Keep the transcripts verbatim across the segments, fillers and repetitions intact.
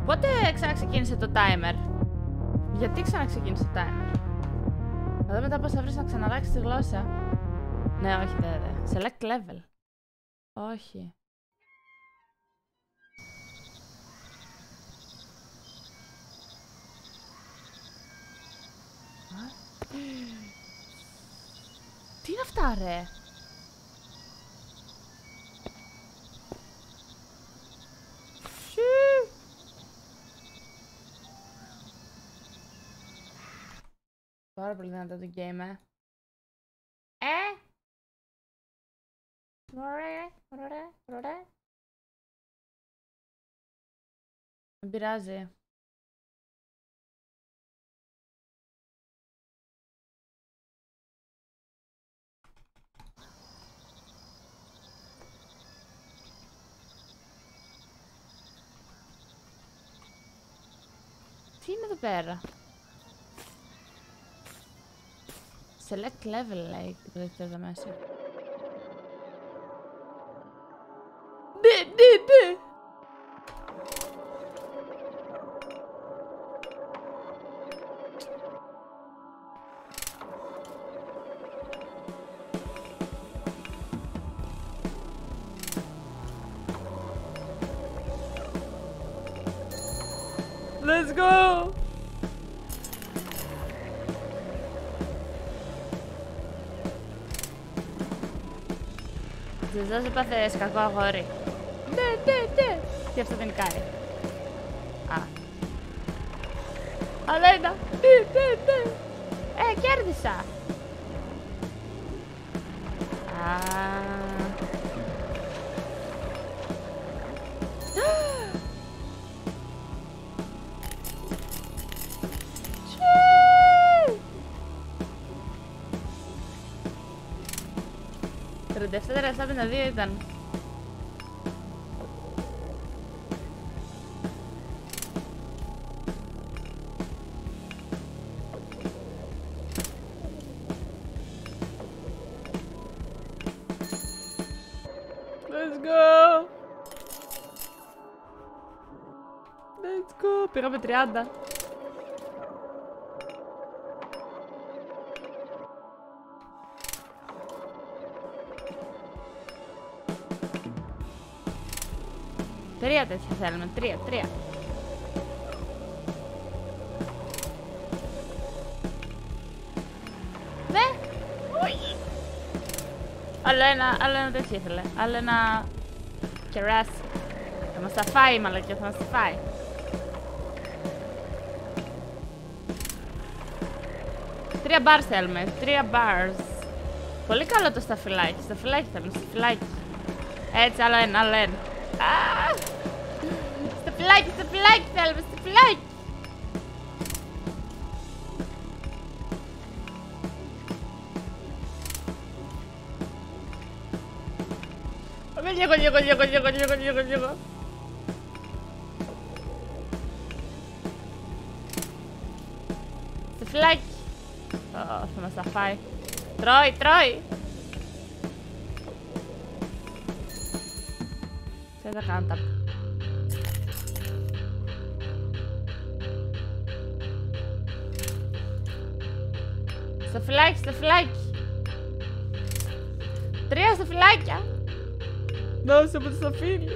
Πότε ξαναξεκίνησε το timer? Γιατί ξαναξεκίνησε το timer? Θα δω μετά πώς θα βρεις να ξαναλλάξεις τη γλώσσα. Ναι, όχι, δε, δε. Select level. Όχι. Τι είναι αυτά, ρε? Πάρα πολύ δυνατό το game, ε. Ε! Ωραία, ωραία, ωραία. Δεν πειράζει. Τι είναι εδώ πέρα? Select level, λέει, το εδώ μέσα. Ναι, ναι, ναι! Let's go! Της δώσε πάθες κακό αγόρι. Ναι, ναι, ναι. Τι αυτό δεν νικάει. Α. Αλλά ένα. Ναι, ναι, ναι. Ε, κέρδισα. Α. τριάντα επτά τετρακόσια δύο ήταν. Let's go! Let's go! Πήγαμε τριάντα. Τρία τέτοια θέλουμε. Τρία, τρία. Ναι! Όχι! Άλλο ένα, άλλο ένα τέτοιο ήθελε. Άλλο ένα... κεράσι. Θα μας τα φάει, μαλακιά, θα μας τα φάει. Τρία bars θέλουμε. Τρία bars. Πολύ καλό το σταφυλάκι. Σταφυλάκι θέλουμε, σταφυλάκι. Έτσι, άλλο ένα, άλλο ένα. Ah! Σταφυλάκι, σταφυλάκι θέλουμε, σταφυλάκι! Λίγο, λίγο, λίγο, λίγο, λίγο, λίγο, λίγο. Σταφυλάκι! Oh, θα μας τα φάει. Τρώει, τρώει! Δεν θα κάνω τα... Σταφυλάκι, σταφυλάκι. Τρία σταφυλάκια. Δώσε μου το σταφύλι.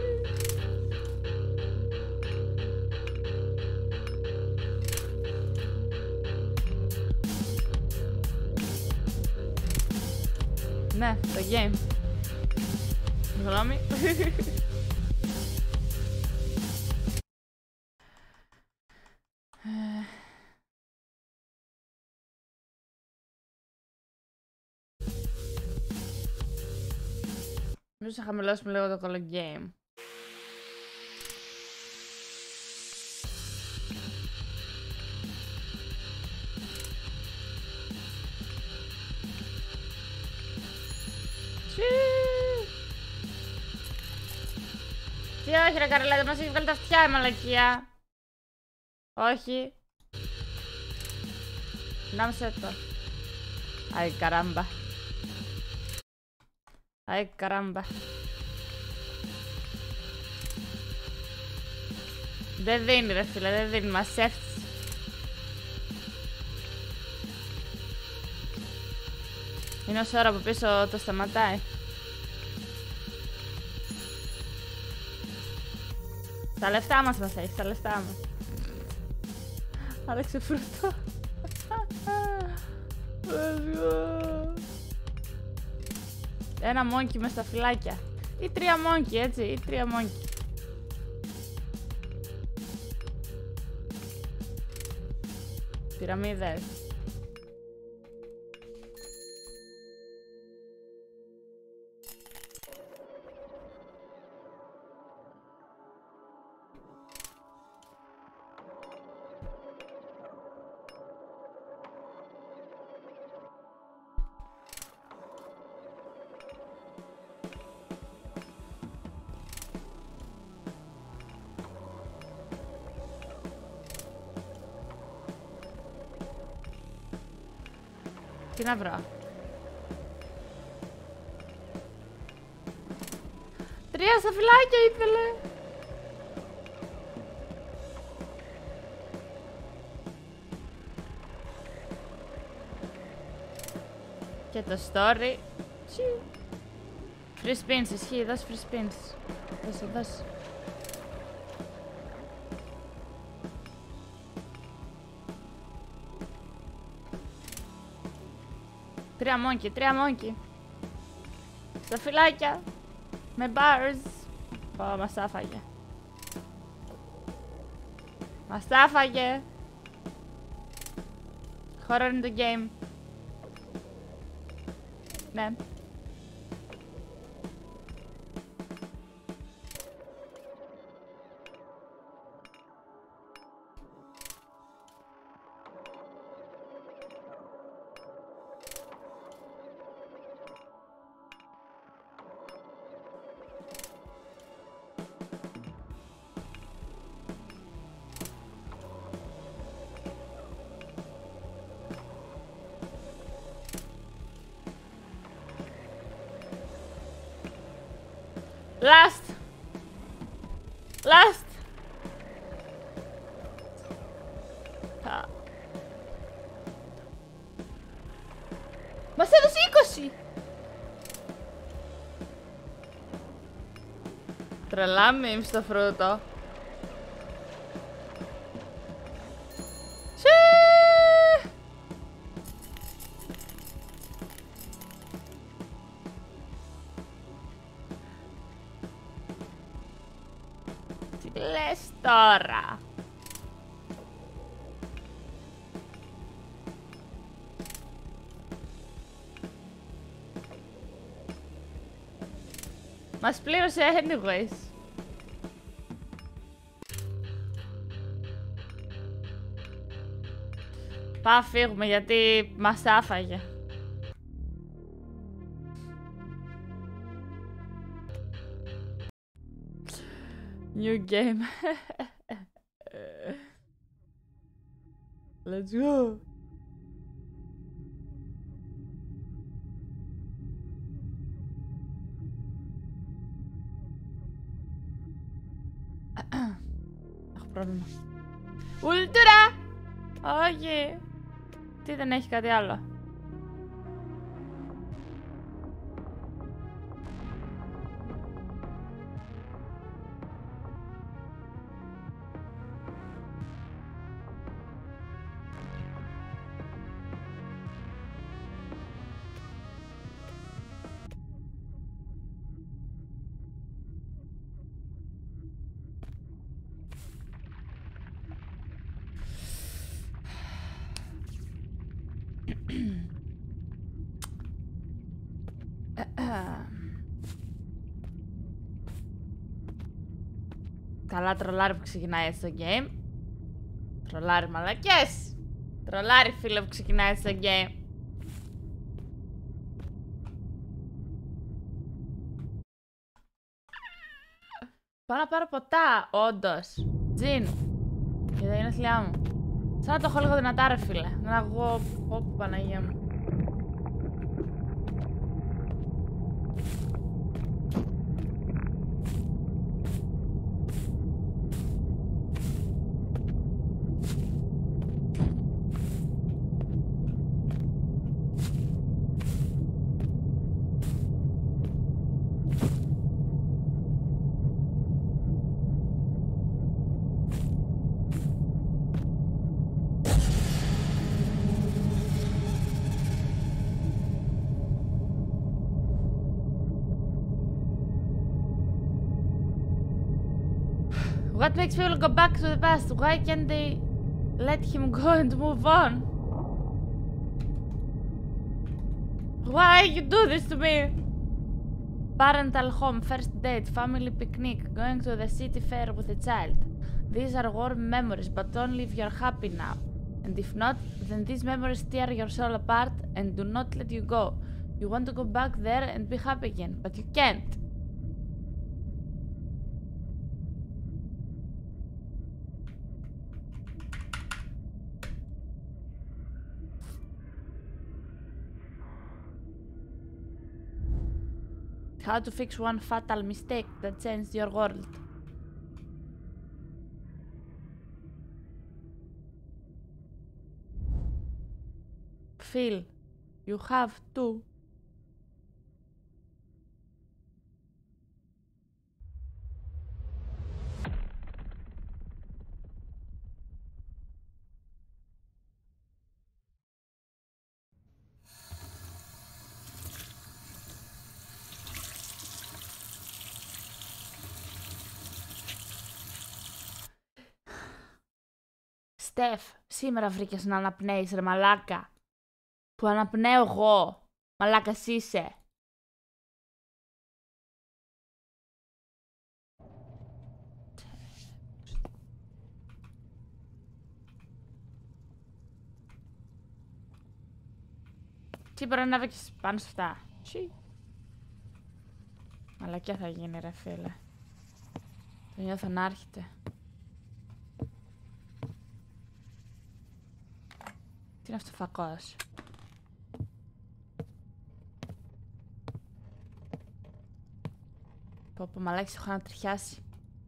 Ναι, το game. Συγγνώμη. Μήπως θα χαμηλώσουμε λίγο το color game. Τι όχι ρε Καρλέτα, μας έχει βγάλει τα αυτιά η μαλακία. Όχι. Νάμισε το. Αι καράμπα. Αι καράμπα. Δεν δίνει ρε φίλε, δεν δίνει, μας έφτιαξε. Είναι όσο ώρα που πίσω το σταματάει. Τα λεφτά μας μας έχει, τα λεφτά μας. Άλλαξε φρούτο. Ένα μόνκι μες στα φυλάκια. Ή τρία μόνκι, έτσι, ή τρία μόνκι. Πυραμίδες. Τι να βρω. Τρία στα φυλάκια ήθελε. Και το story. Free spins, ισχύει, δώσε free spins. Δώσε, δώσε. Τρία μόνκι, τρία μόνκι. Στα φυλάκια. Με bars. Πω, μας τα έφαγε. Μας τα έφαγε. Horror in the game. Ναι. Last! Last! Α. Μας έδωσε είκοσι! Τρελά μιμ στο φρούτο. Λες τώρα. Μας πλήρωσε anyways. Πάμε φύγουμε γιατί μας άφαγε. New game. Let's go. Έχω πρόβλημα. Ουλτούρα! Όχι. Τι, δεν έχει κάτι άλλο. Καλά τρολάρι που ξεκινάει έτσι το game. Τρολάρι μαλακές. Τρολάρι φίλε που ξεκινάει έτσι το game. Πάω να πάρω ποτά, όντως. Τζιν. Για τα γενέθλιά μου. Σαν να το έχω λίγο δυνατά ρε φίλε. Να εγώ, όπου Παναγία μου. What makes people go back to the past? Why can't they let him go and move on? Why you do this to me? Parental home, first date, family picnic, going to the city fair with a child. These are warm memories, but only if you're happy now. And if not, then these memories tear your soul apart and do not let you go. You want to go back there and be happy again, but you can't. How to fix one fatal mistake that changed your world. Phil, you have to. Στεφ, σήμερα βρήκες να αναπνέεις ρε μαλάκα. Που αναπνέω εγώ. Μαλάκας είσαι. Τι μπορεί να βρήκες πάνω σε αυτά. Τι. Μαλακιά θα γίνει ρε φίλε. Το νιώθω να έρχεται. Τι είναι αυτό φακός. Πω πω μαλάκι σου έχω να τριχιάσει.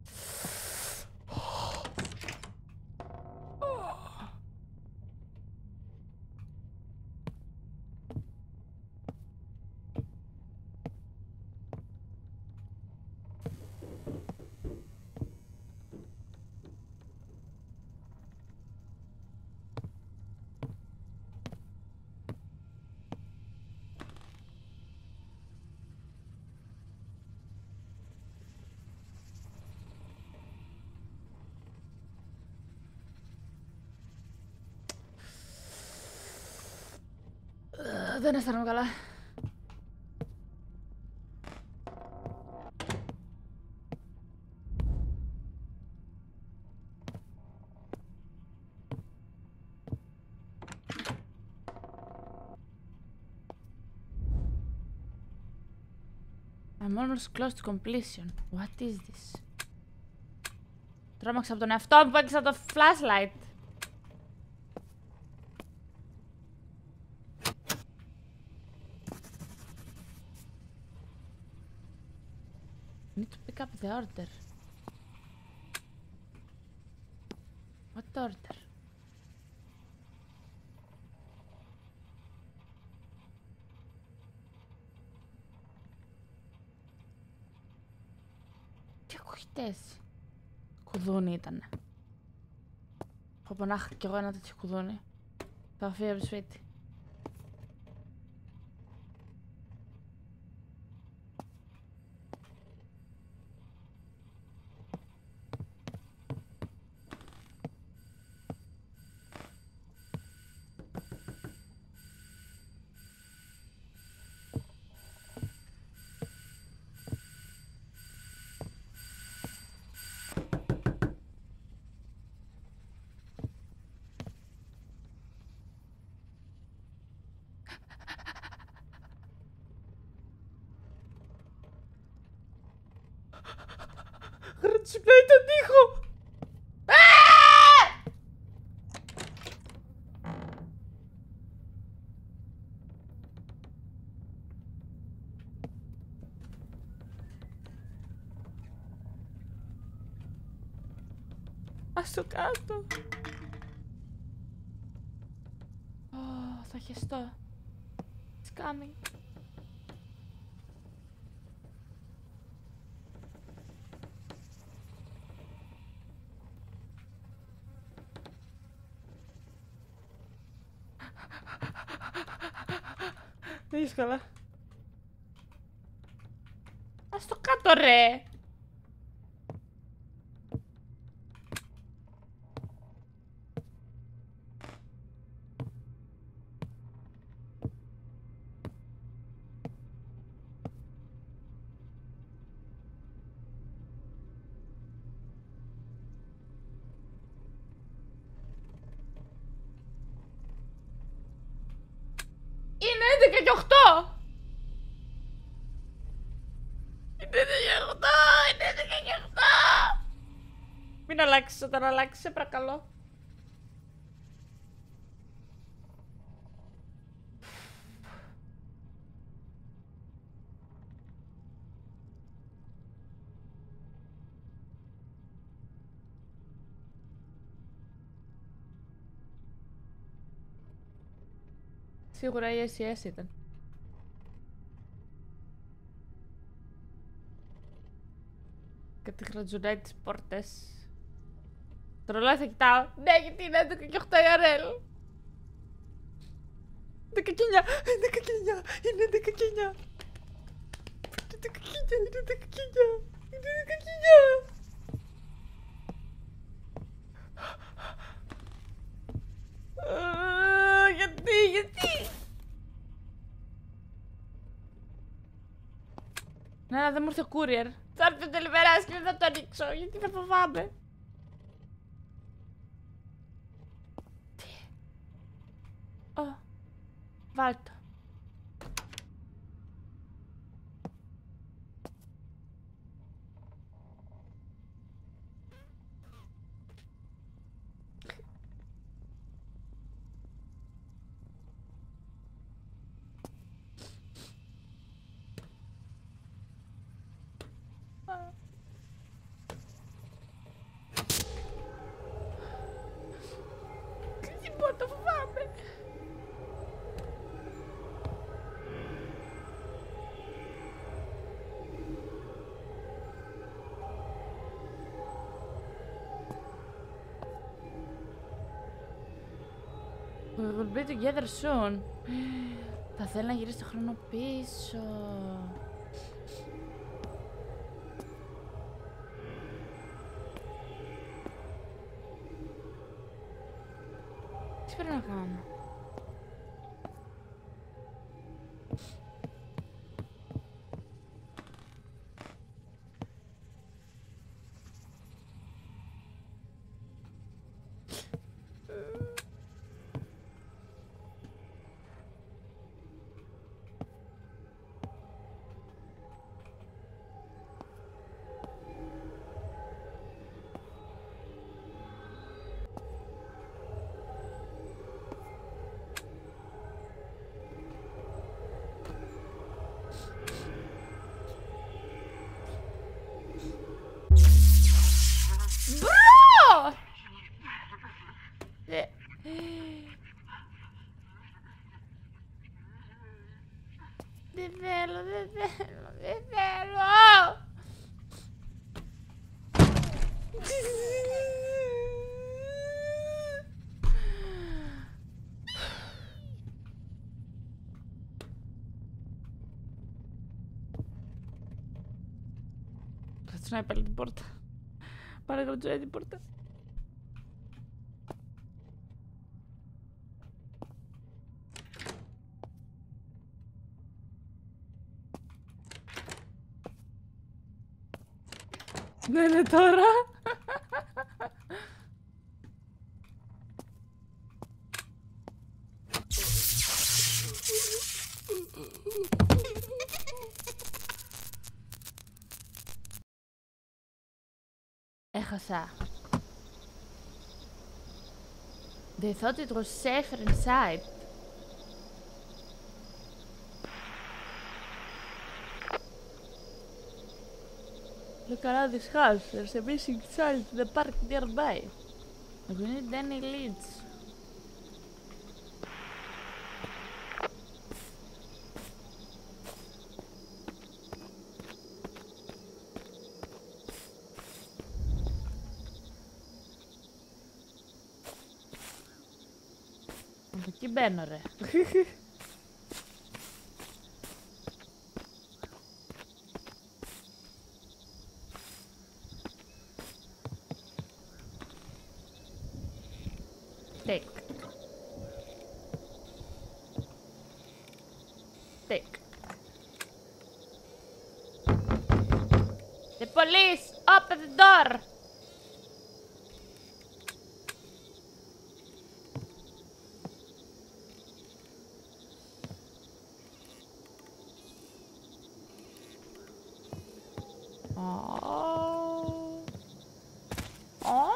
Δεν αισθάνομαι καλά. I'm almost close to completion. What is this? Τρόμαξα από τον εαυτό μου που έκλεισα το flashlight. Need to pick up the order. What order? Τι ακούγητες. Κουδούνι ήτανε. Πω να είχα κι εγώ ένα τέτοιο κουδούνι. Θα φύγει από το σπίτι. Ξυπνάει τον τοίχο! Ας το κάτω! Ω, θα χεστώ. It's coming. Δύσκολα. Ας το κάτω ρε! έντεκα και οκτώ! Είναι έντεκα και οκτώ! Είναι έντεκα και οκτώ! Μην αλλάξεις όταν αλλάξεις, σε παρακαλώ. Σίγουρα η ες ι ες ήταν. Κάτι γρατζουνάει τις πόρτες. Το ρολόι θα κοιτάω. Ναι, γιατί είναι έντεκα και οκτώ η αρέλ. έντεκα και εννιά, έντεκα και εννιά, είναι έντεκα και εννιά. Είναι έντεκα και εννιά, είναι έντεκα και εννιά, είναι έντεκα και εννιά. Γιατί, γιατί. Ναι, δεν μου ήρθε ο courier. Θα έρθει ο τελειβεράς και δεν θα το ανοίξω, γιατί θα φοβάμαι. Τι. Ω, βάλτο. Το φοβάμαι. We will be together soon. Θα θέλω να γυρίσει το χρόνο πίσω. Τι πρέπει να κάνω. Δεν θέλω, δεν θέλω, δεν θέλω. Κρατζουνάει πάλι την πόρτα. Πάρε κρατζουνάει την πόρτα. Ναι, ναι, τώρα. Έχασα. They thought it was safer inside. Look around this house. There's a missing child in the park nearby. We need any leads. Από εκεί μπαίνω, ρε. Take. Take. The police! Open the door! Oh. Oh.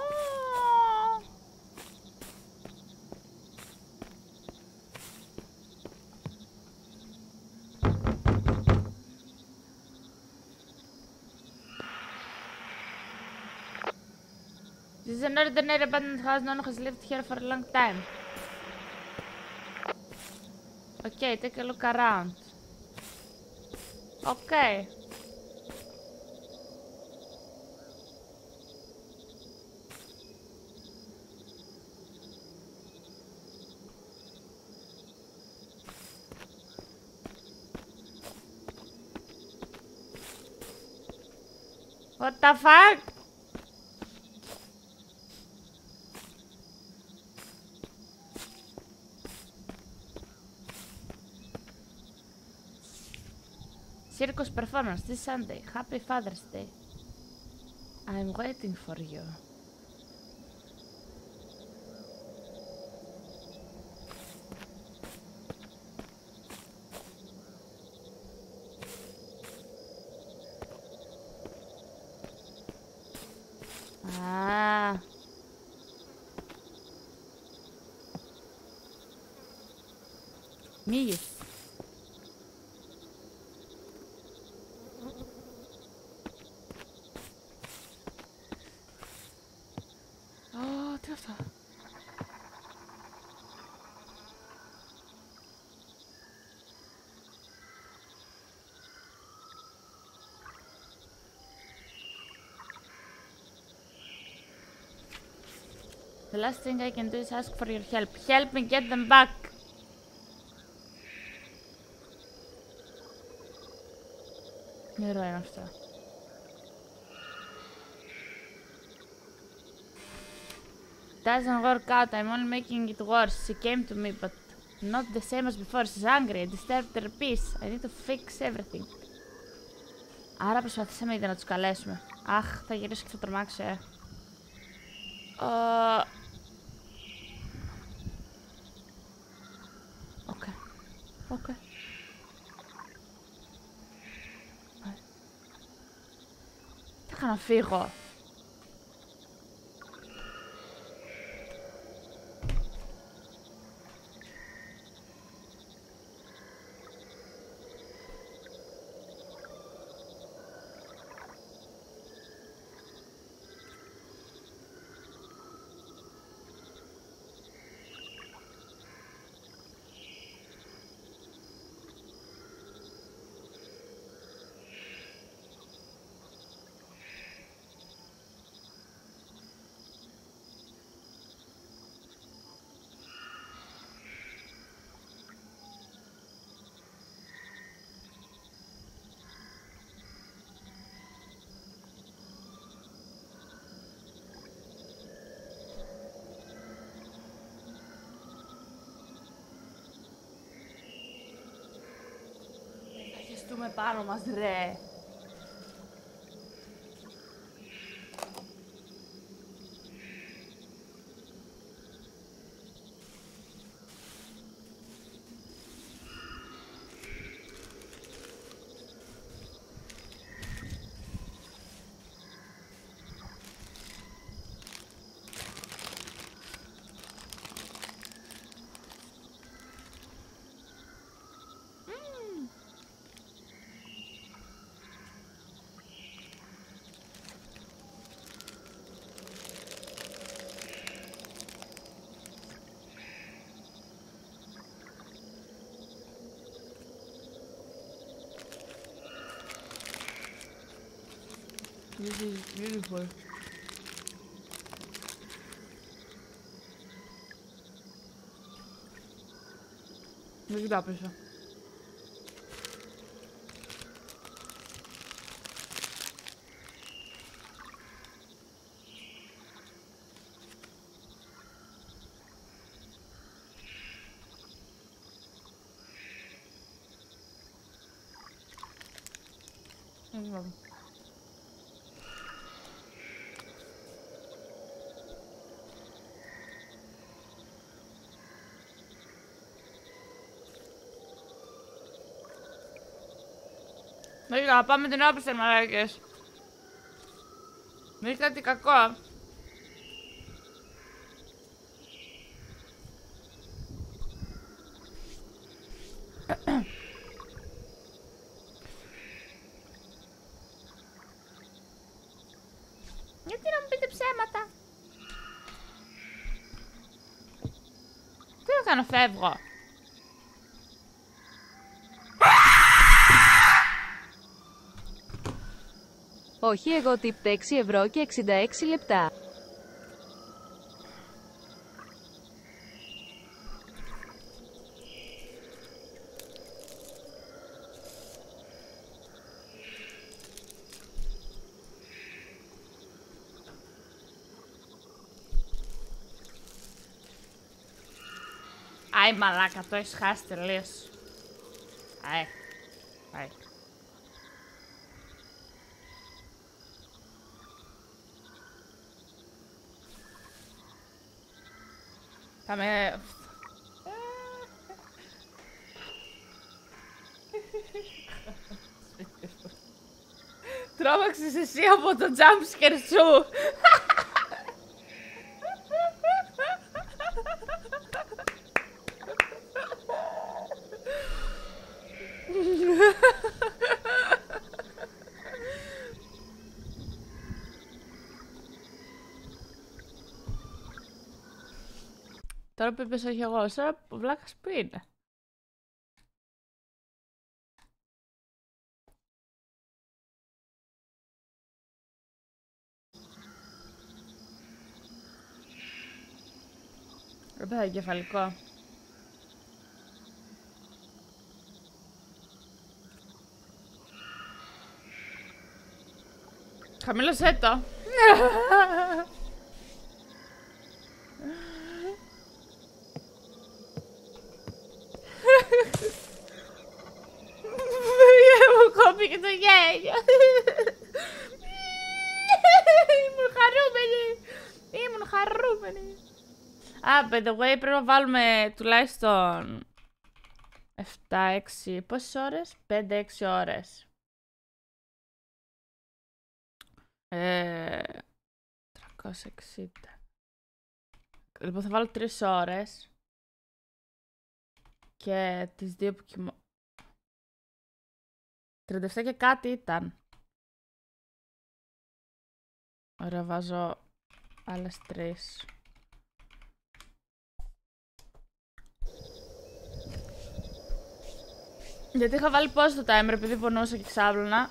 This is an ordinary abandoned house. No one has lived here for a long time. Okay, take a look around. Okay. What the fuck? Circus performance this Sunday. Happy Father's Day. I'm waiting for you. Ah. Μύγες. Ω, τι είναι αυτό. The last thing I can do is ask for your help. Help me get them back. Νερό είναι αυτό. Doesn't work out. I'm only making it worse. She came to me, but not the same as before. She's angry. I disturbed her peace. I need to fix everything. Άρα προσπαθήσαμε ήδη να τους καλέσουμε. Αχ, θα γυρίσω και θα τρομάξω, ε. Uh... Okay. Okay. Τι έκανα να φύγω. Με πάνω μας, ρε. This is beautiful. Δεν κοιτάω πίσω. Mm-hmm. Μερικά, πάμε την άποψη, μαλάκες. Μην κάτι κακό. Γιατί να μου πείτε ψέματα. Τι να κάνω, φεύγω. Όχι, εγώ τύπτε έξι ευρώ και εξήντα έξι λεπτά. Άι μαλάκα, το έχεις χάσει τελείως. Άι. Άι. Θα με... Τρόμαξες εσύ από το jumpscare σου. Τώρα που είπες όχι εγώ, τώρα ο βλάκας που είναι. Ρε παιδά, εγκεφαλικό. Χαμήλωσέ το. Μου κόπηκε το γέλιο. Ήμουν χαρούμενη. Ήμουν χαρούμενη. Α, by the way, πρέπει να βάλουμε τουλάχιστον επτά έξι, πόσες ώρες? πέντε έξι ώρες. Ε, τριακόσια εξήντα. Λοιπόν, θα βάλω τρεις ώρες. Και τις δύο που κοιμώ... τριάντα επτά και κάτι ήταν. Ωραία, βάζω άλλες τρεις. Γιατί είχα βάλει πόσο το timer επειδή πονούσα και ξάπλωνα.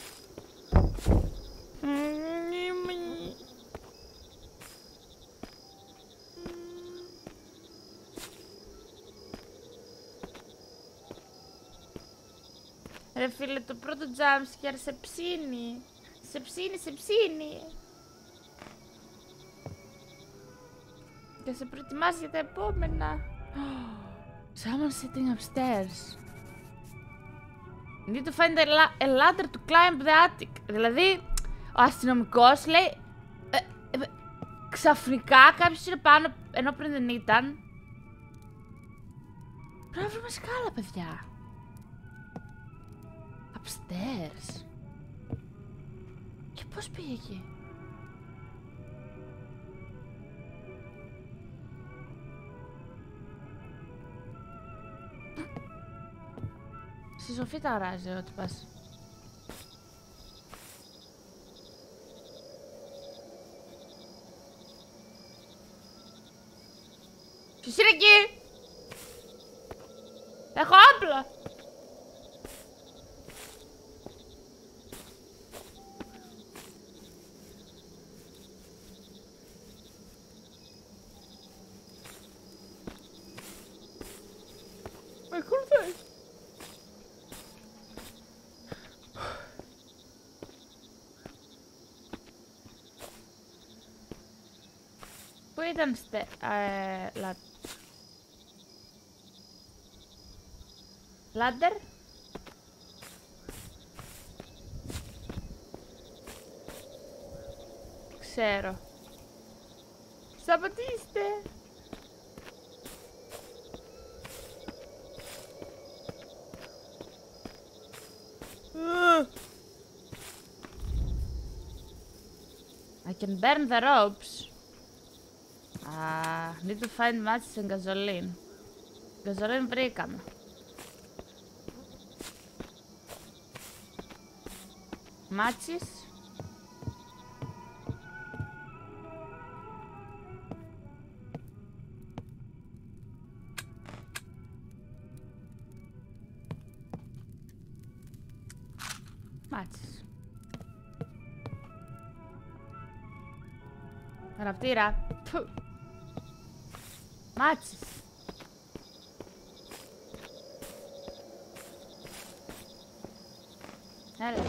Ρε φίλε, το πρώτο jumpscare σε ψήνει. Σε ψήνει, σε ψήνει. Και σε προετοιμάζει για τα επόμενα. Someone sitting upstairs. Need to find a ladder to climb the attic. Δηλαδή, ο αστυνομικός λέει ε, ε, ξαφνικά κάποιος είναι πάνω ενώ πριν δεν ήταν. Πρέπει να βρούμε σκάλα, παιδιά. Upstairs. Και πώς πήγε εκεί? Στη Σοφή τα αράζει ό,τι πας. Ποιος είναι εκεί? Έχω όπλο. Με ακολουθείς. Πού ήταν στε... Ε, λα... Λάντερ. Ξέρω. Σταματήστε. I can burn the ropes. Ah, need to find matches and gasoline. Gasoline βρήκαμε. Matches. Matches. Γραφτήρα. Matches. Έλα.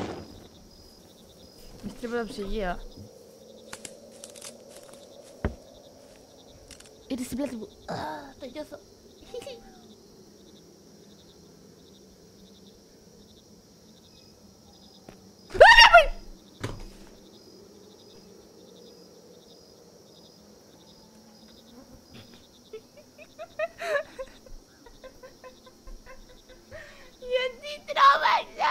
Με στρίπω το ψυγείο. Είναι στην πλάτη μου. Το νιώθω. Γιατί τρόμαξα.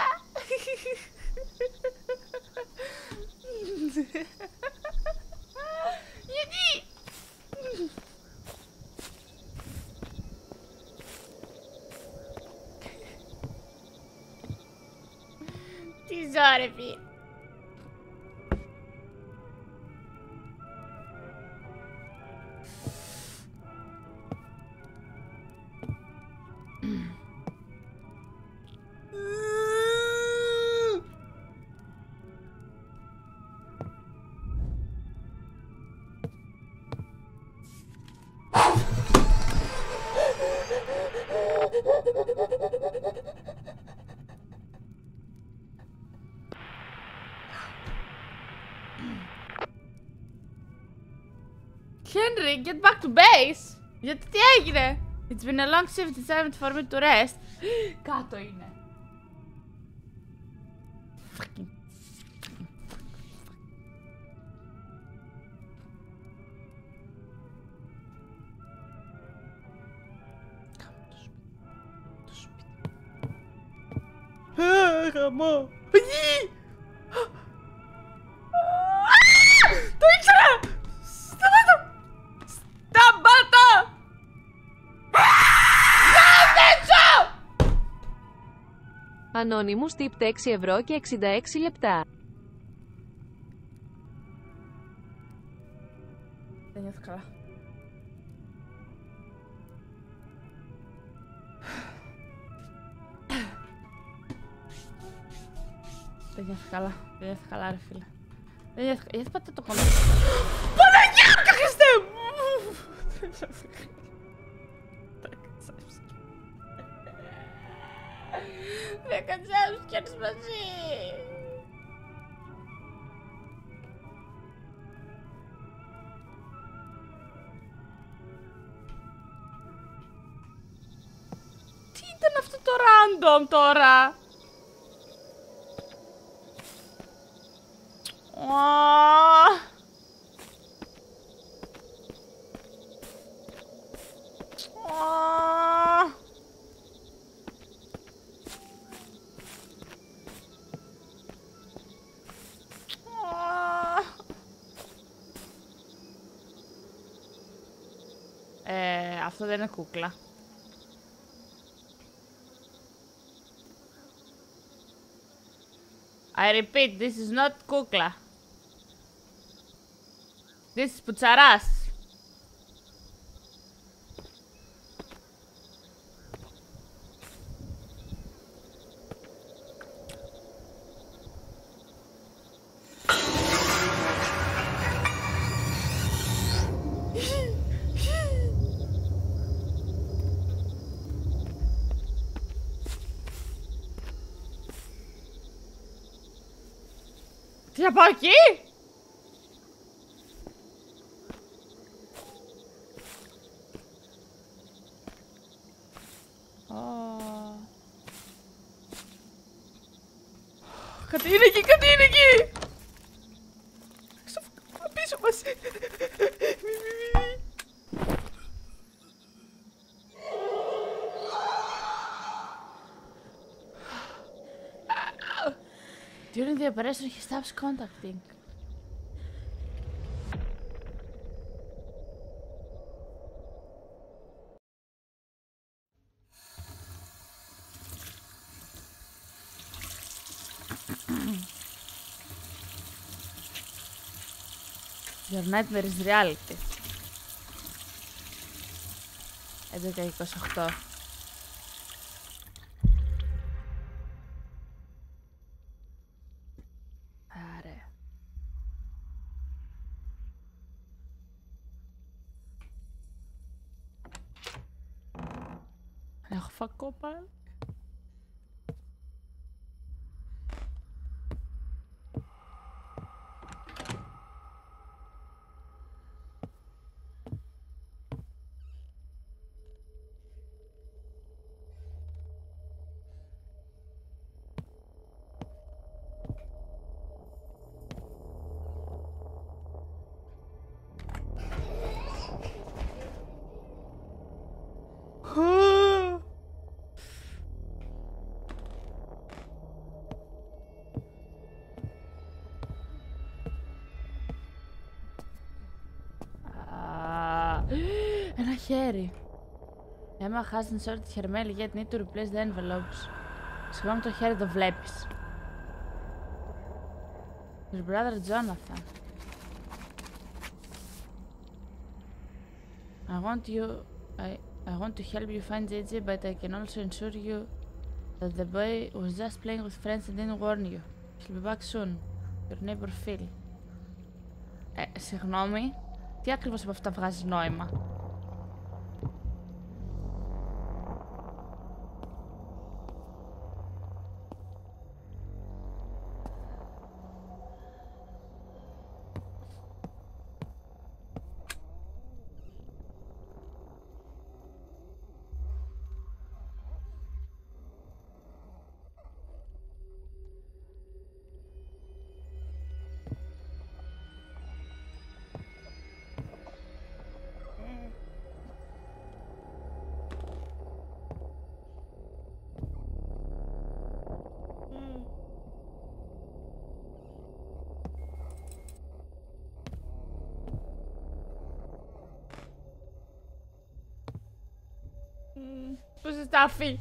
Γιατί. Τι ζω ρε φίλε. Henry, get back to base! Γιατί τι έγινε? It's been a long shift, it's time for me to rest. Κάτω είναι. Fucking. Το σπίτι. Α, γαμώ. Το ήξερα! Σταμάτα! Σταμάτα! Σταμάτα! Ανώνυμους τύπτε έξι ευρώ και εξήντα έξι λεπτά. Δεν νιώθω καλά. Δεν νιώθω καλά. Δεν νιώθω καλά ρε φίλε. Δεν νιώθω καλά. Γιατί πάτε το κόμμα. Παναγιά μου και Χριστέ μου! Δέκα jumpscares μαζί. Τι ήταν αυτό το random τώρα? Ε, αυτό δεν είναι κούκλα. I repeat, this is not κούκλα. This is πουτσαράς. Τι να πάω εκεί? Κάτι είναι εκεί, κάτι είναι εκεί! Πίσω μας! During the operation he stops contacting. Your nightmare is reality. έντεκα είκοσι οκτώ. Άρα. Έχω φακό πάλι. Ένα χέρι. Emma hasn't sorted her mail yet. Need to replace the envelopes. Συγγνώμη, το χέρι το βλέπεις. Your brother Jonathan. I want you. I, I want to help you find J J, but I can also ensure you that the boy was just playing with friends and didn't warn you. He'll be back soon. Your neighbor Phil. Ε, συγγνώμη. Τι ακριβώς από αυτά βγάζει νόημα? Πού είσαι στάφη?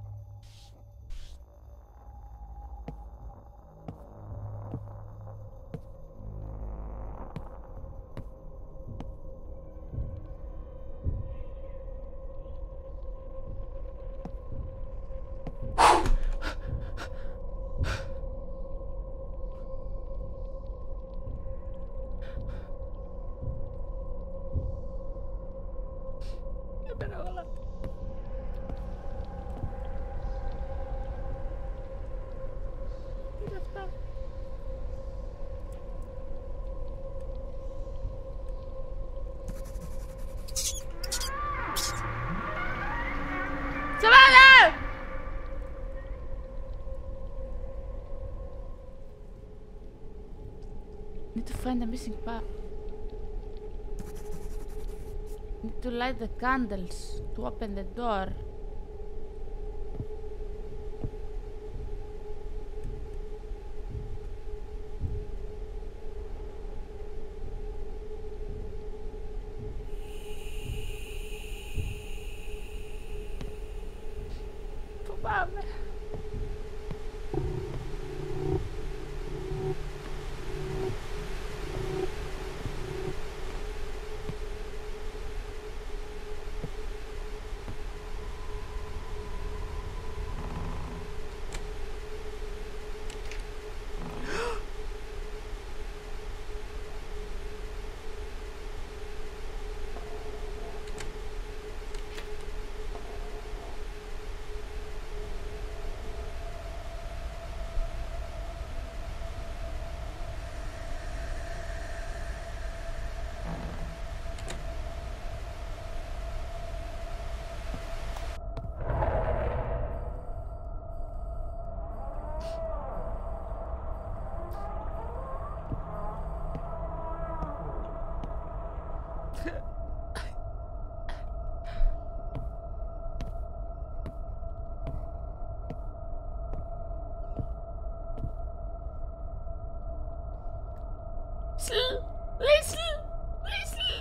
Need to find a missing part. Need to light the candles to open the door. Φοβάμαι. Listen, listen.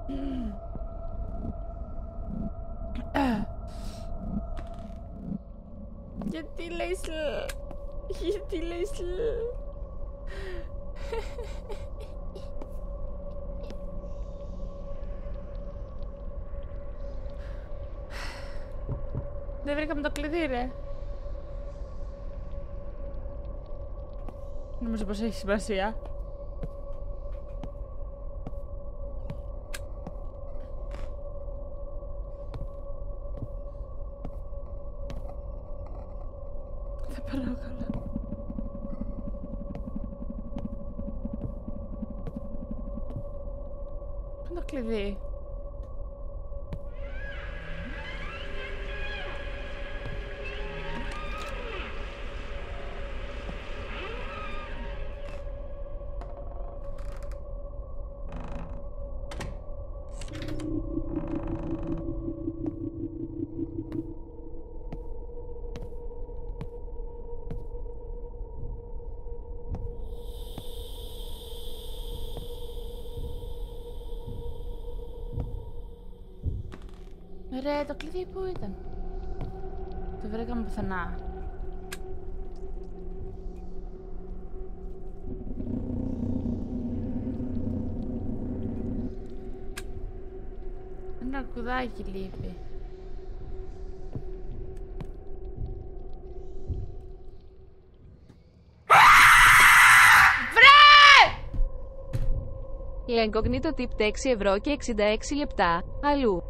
Γιατί λέει σλ? Γιατί λέει σλ? Δεν βρήκαμε το κλειδί, ρε. Νομίζω πως έχει σημασία. Δεν περνάω καλά. Πού είναι το κλειδί? Ρε, το κλειδί πού ήταν? Το βρήκαμε πουθενά. Ένα αρκουδάκι λείπει. Λεγκογνήτο τύπ έξι ευρώ και εξήντα έξι λεπτά. Αλλού.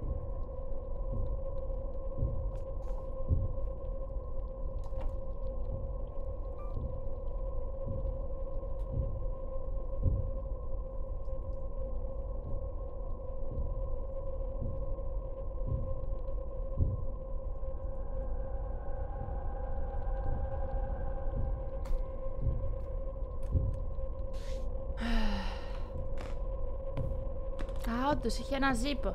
Α, όντως, είχε ένα ζύπο.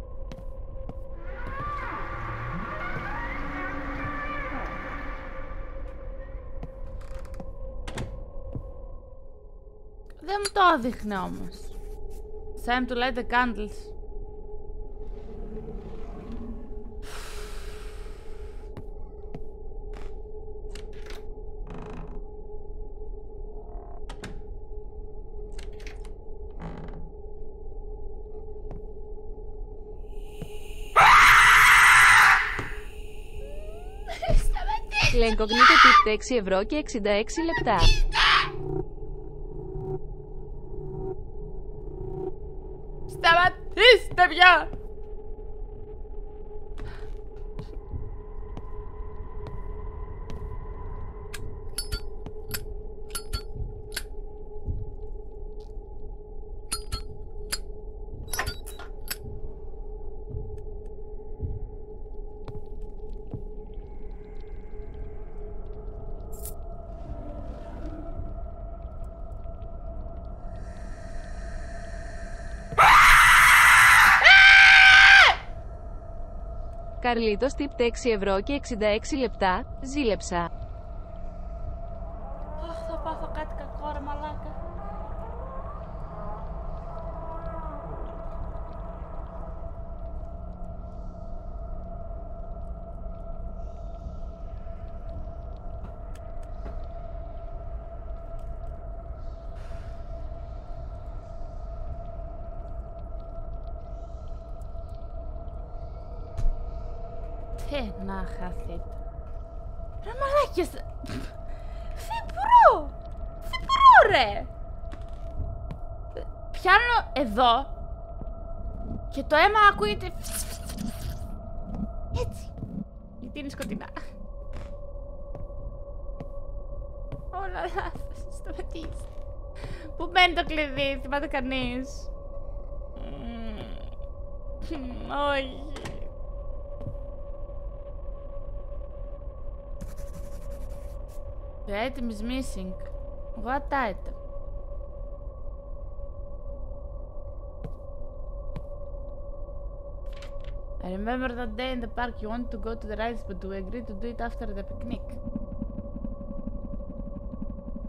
Δεν μου το έδειχνε όμως. Time to light the candles. Λεγκογνήτο τύπ έξι ευρώ και εξήντα έξι λεπτά. Σταματήστε πια! Καρλίτος τύπ έξι ευρώ και εξήντα έξι λεπτά. Ζήλεψα. Αχ, θα πάθω κάτι κακό, ρε μαλάκα. Τι να χαθείτε. Ρε μαλάκες. Δεν μπορώ. Δεν μπορώ, ρε. Πιάνω εδώ και το αίμα ακούγεται έτσι. Γιατί είναι σκοτεινά. Όλα λάθος. Σταματήστε. Πού μπαίνει το κλειδί, θυμάται κανείς? Όχι. The item is missing. What item? I remember that day in the park you wanted to go to the rides but we agreed to do it after the picnic.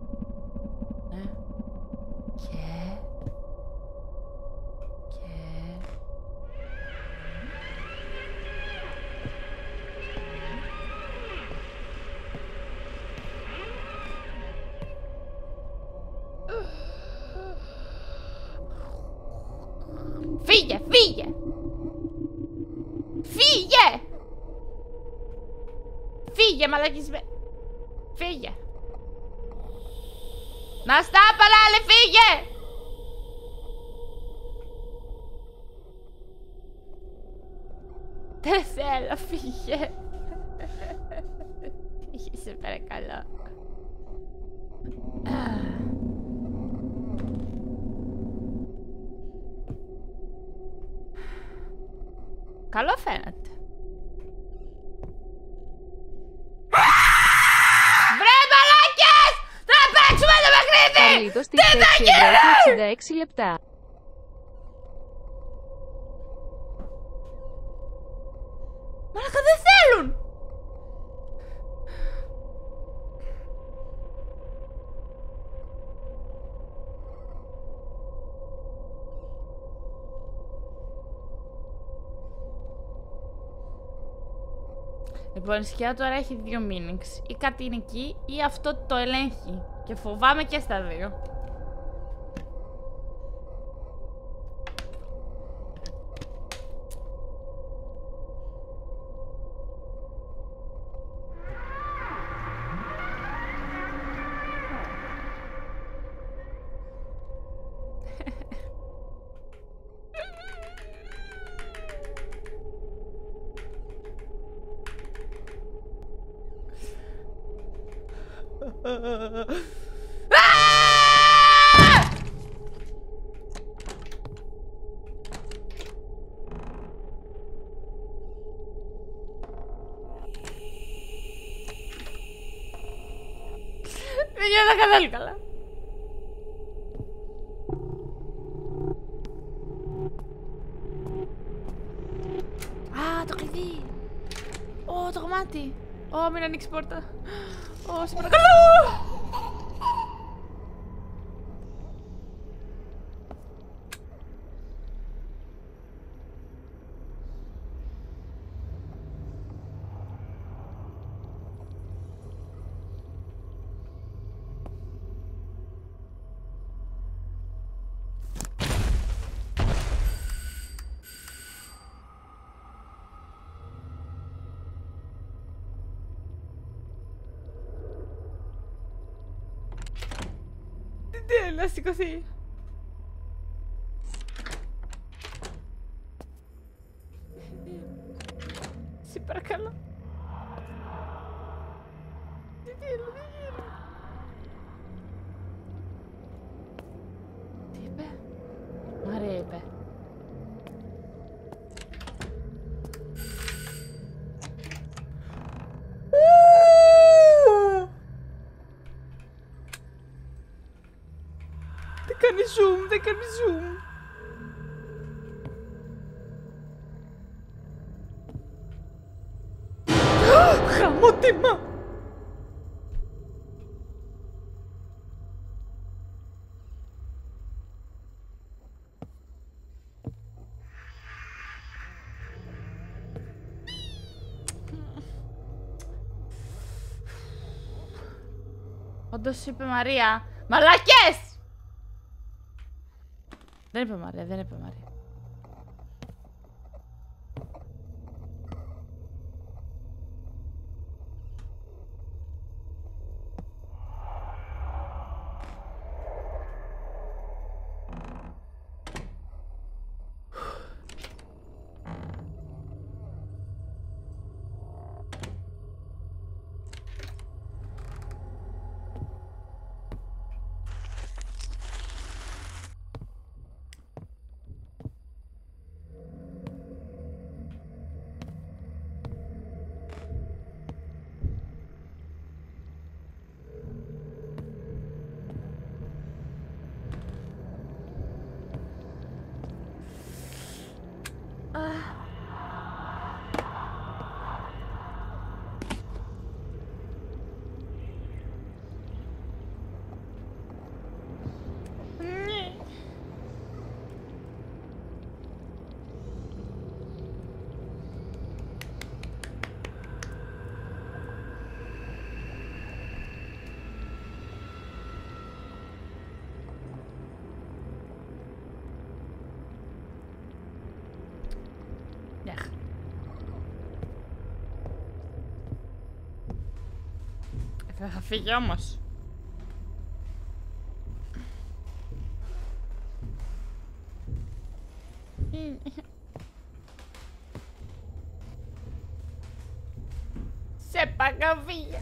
Ε? Και... Και... Φύγε, φύγε! Φύγε! Φύγε, μαλακισμέ... Φύγε! Να στα παλάλε, φύγε! Δεν θέλω, φύγε! Φύγε, σε παρακαλώ. Καλό φαίνεται. Βρε μαλάκες! Θα παίξουμε το παιχνίδι! Καρλίτος τι έξι ευρώ και εξήντα έξι λεπτά. Μαλάκα δεν θέλουν! Λοιπόν, η σκιά τώρα έχει δύο meanings. Ή κάτι είναι εκεί, ή αυτό το ελέγχει. Και φοβάμαι και στα δύο. Δεν νιώθω καθόλου καλά. Α, το κλειδί. Ω, το κομμάτι. Ω, μην ανοίξει πόρτα. Ω, σε παρακαλώ. Δεν να σηκωθεί. Σε παρακαλώ. Δεν θέλω, δεν θέλω. Τι είπε? Μαρία είπε. Δεν κάνει zoom, δεν κάνει zoom. Χαμότιμα. Όντως είπε Μαρία. Μαλάκες! Δεν είπε Μαρία, δεν είπε Μαρία. Δεν θα φύγει όμως. Σε παγαβία.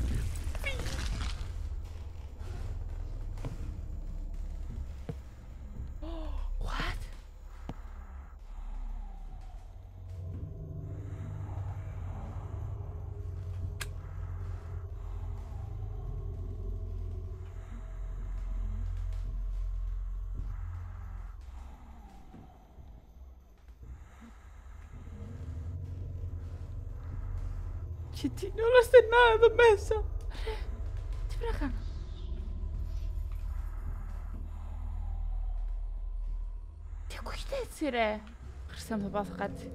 What? Γιατί είναι όλα στενά εδώ μέσα. Τι πρέπει να κάνω. Τι ακούγεται έτσι ρε. Χριστέ μου, θα πάθω κάτι.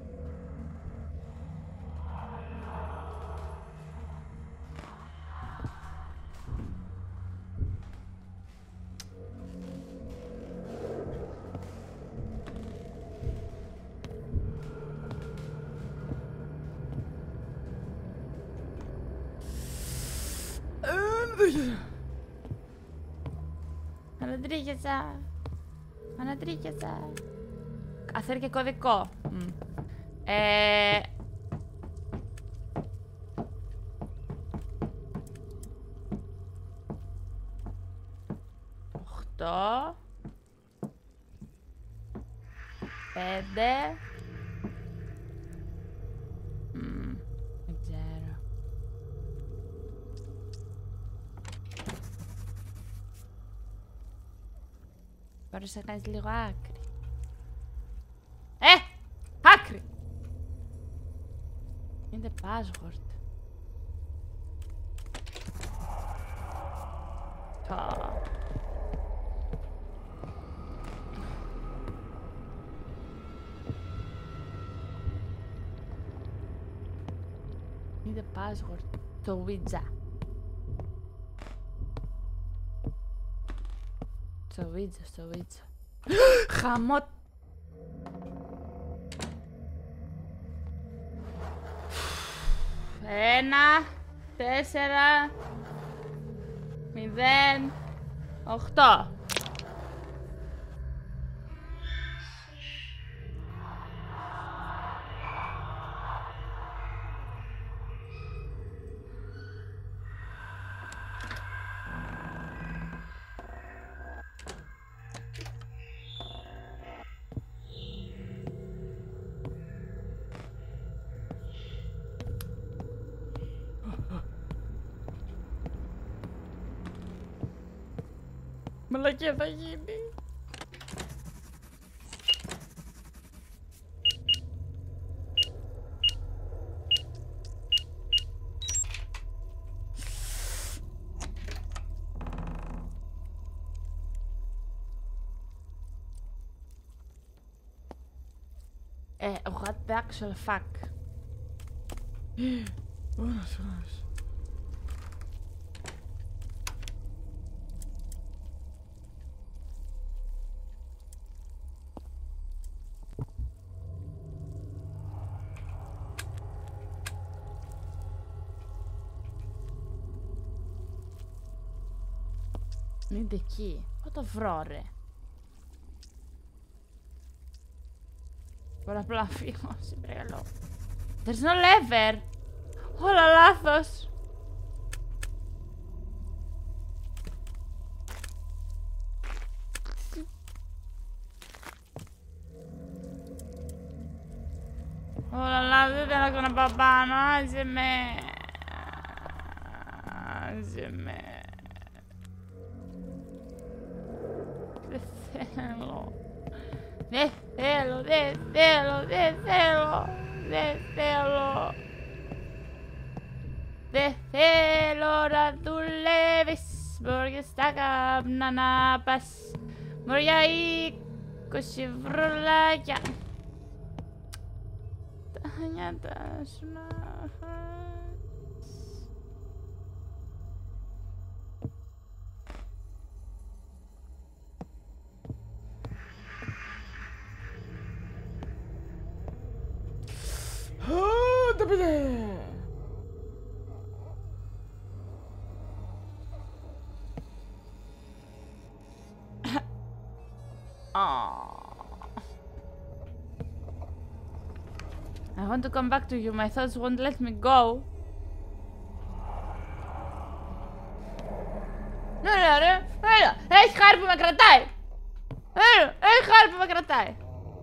Ανατρίχιασα. Ανατρίχιασα. Αφέρει και κωδικό. Mm. Ε... Οχτώ. Πέντε. Mm. Δεν ξέρω. Μπορείς να κάνεις λίγο άκρη. Ε! Άκρη! Είναι password. Το. Είναι password. Το Ouija. Στο Ouija, στο Ouija. Χαμό. Ένα, τέσσερα, μηδέν, οχτώ. Μαλακία θα γίνει. Ε, what the actual fuck. Όνας, όνας. Είναι εκεί. Θα το βρω ρε. Μπορώ απλά να φύγω, σε παρακαλώ. There's no lever. Όλα λάθος. Όλα λάθος, δεν θέλω να πάω πάνω. Άσε με. Άσε με. Δεν θέλω. Δεν θέλω, δεν θέλω, δεν θέλω. Δεν θέλω. Δεν θέλω να δουλεύεις. Μπορεί στα κάπνα να πας. Μπορεί για είκοσι βρουλάκια. Τα νιάτα σου να φας. Ω, το πήγε! I want to come back to you. My thoughts won't let me go. Ναι, ναι, ρε. Έλα. Έχει χάρη που με κρατάει. Έλα. Έχει χάρη που με κρατάει.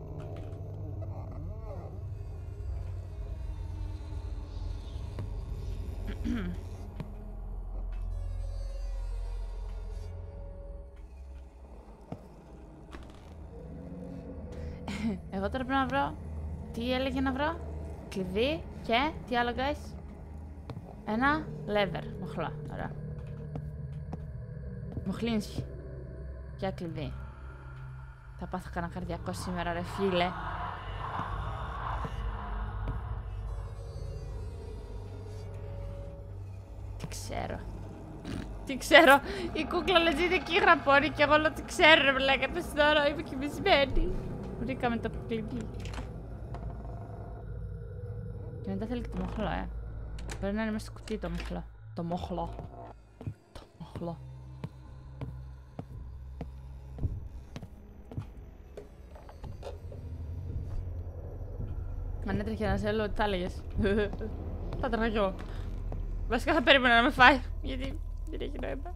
Εγώ τώρα πρέπει να βρω. Τι έλεγε να βρω? Κλειδί και τι άλλο, guys? Ένα lever. Μοχλά. Ωραία. Μοχλίνσι. Και κλειδί. Θα πάθω κανένα καρδιακό σήμερα, ρε φίλε. Τι ξέρω. Τι ξέρω. Η κούκλα λετζίδι εκεί γραπώνει και εγώ όλο τι ξέρω, ρε βλάκα. Τόση ώρα είμαι κοιμισμένη. Βρήκαμε το κλειδί. Και μετά θέλει και το μοχλό, ε. Μπορεί να είναι μέσα στο κουτί το μοχλό. Το μοχλό. Το μοχλό. Αν έτρεχε ένα σέλο, τι θα έλεγες? Θα τραγιώ. Βασικά θα περίμενα να με φάει, γιατί δεν έχει νόημα.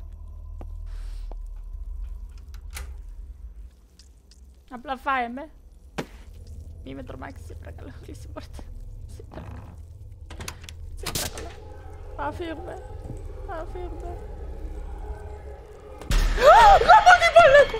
Απλά φάε με. Μη με τρομάξεις, σε παρακαλώ. Κλείσε την πόρτα. Σε παρακαλώ. Σε παρακαλώ. Θα φύγουμε. Θα φύγουμε. Γαμώ την παλέτα!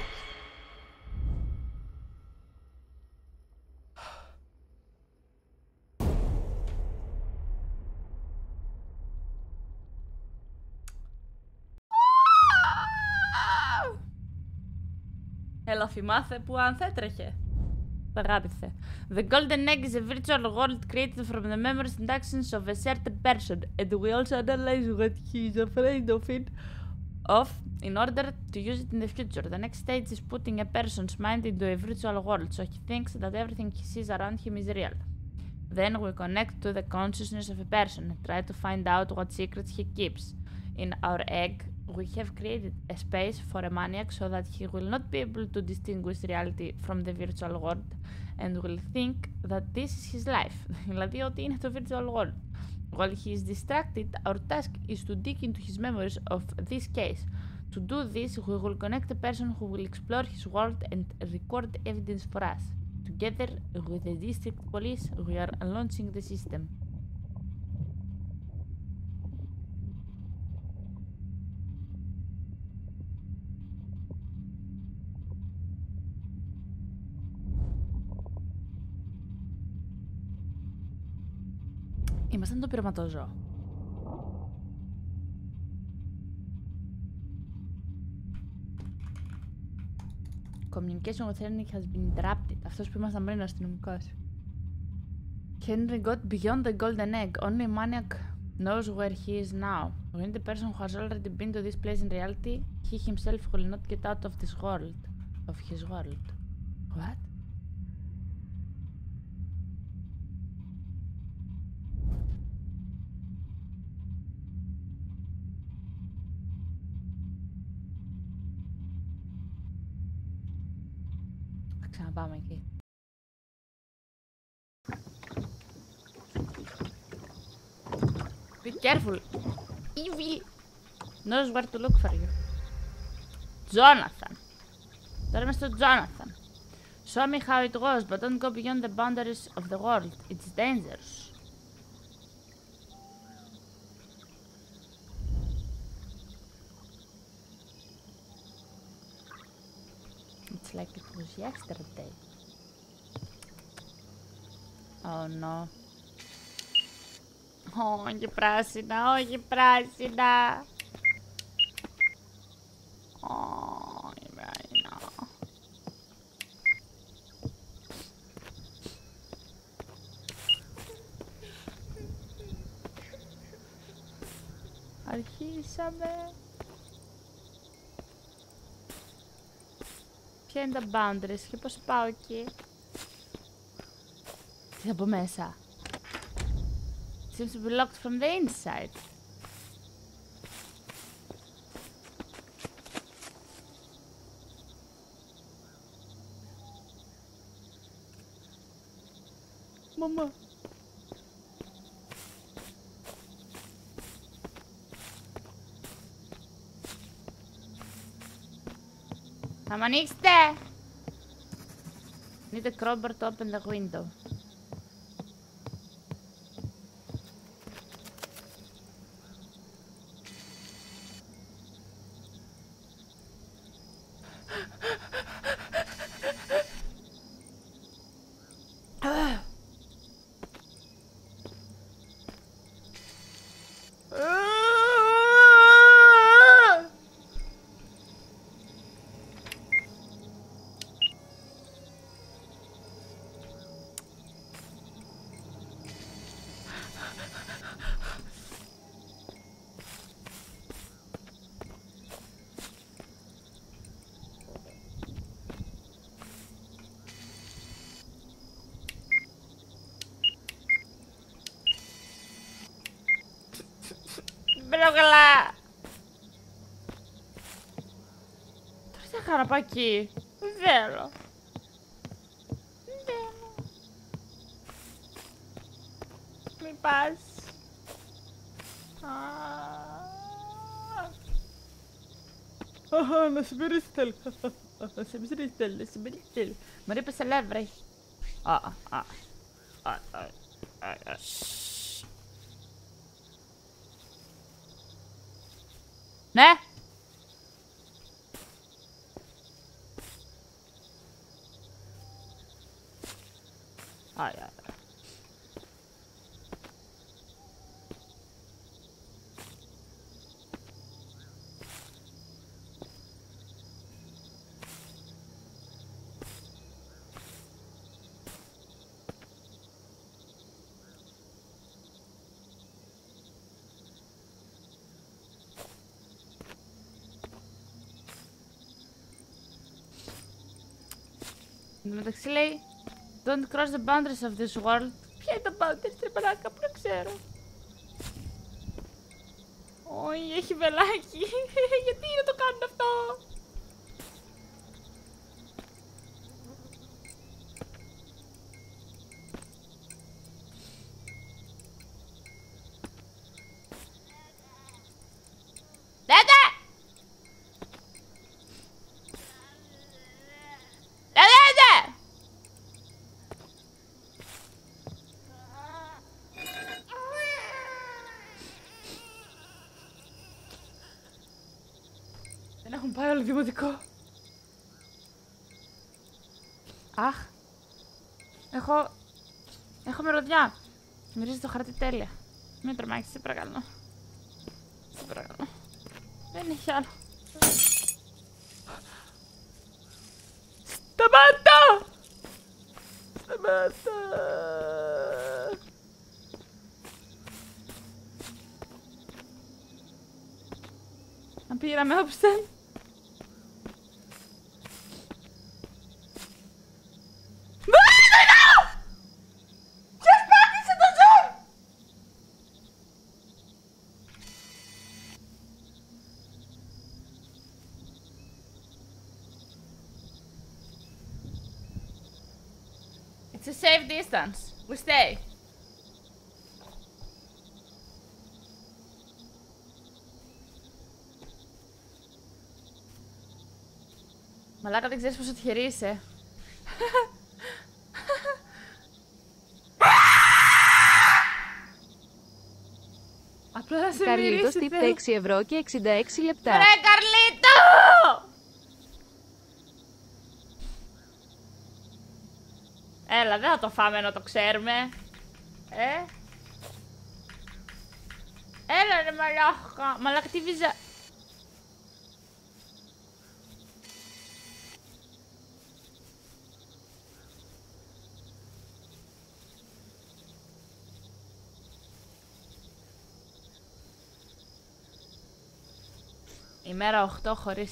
Έλα, θυμάθε που αν θα έτρεχε. Αγάπηθε. The golden egg is a virtual world created from the memories and actions of a certain person, and we also analyze what he is afraid of it of in order to use it in the future. The next stage is putting a person's mind into a virtual world, so he thinks that everything he sees around him is real. Then we connect to the consciousness of a person and try to find out what secrets he keeps. In our egg, we have created a space for a maniac so that he will not be able to distinguish reality from the virtual world and will think that this is his life. Δηλαδή ότι είναι το virtual world. While he is distracted, our task is to dig into his memories of this case. To do this, we will connect a person who will explore his world and record evidence for us. Together with the district police, we are launching the system. Ήμασταν το πειραματόζωο. Communication with Henry has been interrupted. Αυτός που ήμασταν πριν ο αστυνομικός. Henry got beyond the golden egg. Only a maniac knows where he is now. When the person who has already been to this place in reality, he himself will not get out of this world. Of his world. What? Ξαναπάμε εκεί. Be careful. Evil knows where to look for you. Jonathan. Τώρα είμαι στο Jonathan. Show me how it was, but don't go beyond the boundaries of the world. It's dangerous. It's like it was yesterday. Oh no. Όχι πράσινα, όχι πράσινα. Όχι πράσινα. Αρχίσαμε. Ποια είναι τα boundaries και πώς πάω εκεί? Τι από μέσα? Seems to be locked from the inside. Μαμά. Θα μ' ανοίξετε! Need a crowbar to open the window. Μπαίνω καλά. Τώρα τι θα κάνω από εκεί. Δεν θέλω. Δεν θέλω. Μην πας. Να σε μπερίσει θέλω. Να σε μπερίσει θέλω. Να σε μπερίσει θέλω. Μωρή πες σε λεύρε. Α, α, α. Α, α, α. Ναι! Άι, άι. Εν τω μεταξύ λέει Don't cross the boundaries of this world. Ποια είναι τα boundaries, ρε μαλάκα, που να ξέρω. Όχι, έχει βελάκι. Γιατί να το κάνουν αυτό. Δέτε! Δέτε! Δεν έχουν πάει όλο δημοτικό. Αχ. Έχω... Έχω μυρωδιά. Μυρίζει το χαρτί τέλεια. Μην τρομάξεις, σε παρακαλώ. Σε παρακαλώ. Δεν έχει άλλο. Σταμάτα! Σταμάτα! Αν πήγαμε όψεν. It's a safe distance. We stay. Μαλάκα, δεν ξέρεις πόσο τυχερή είσαι. Απλά να σε Καρλίτος μυρίσει, τύπ έξι ευρώ και εξήντα έξι λεπτά. Ρε Καρλίτο! Έλα, δεν θα το φάμε να το ξέρουμε. Ε. Έλα ρε μαλάκα. Μαλάκα τι βίζα. Ημέρα οκτώ χωρίς...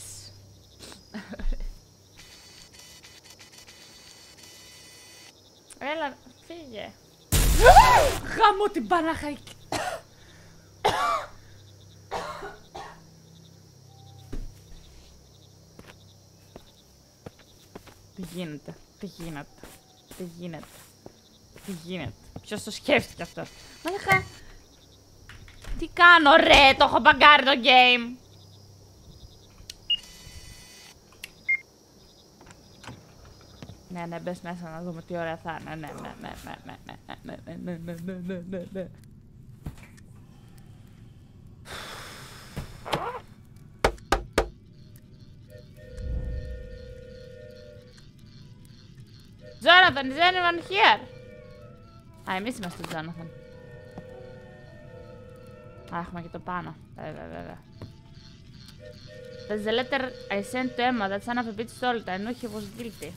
Έλα, φύγε. Γάμω την Παναχαϊκή. Τι γίνεται, τι γίνεται, τι γίνεται, τι γίνεται. Ποιος το σκέφτηκε αυτό. Μαλάκα. Τι κάνω ρε, το έχω μπαγκάρει το game. Ναι, ναι, μπες μέσα να δούμε τι ωραία θα είναι. Ναι, ναι, ναι, ναι, ναι, ναι, ναι, ναι, ναι, ναι, ναι, ναι, ναι. Jonathan, is anyone here? Α, εμείς είμαστε ο Jonathan. Α, έχουμε και το πάνω. Βέβαια, βέβαια. That's the letter I sent to Emma. That son of a bitch stole it. I knew he was guilty.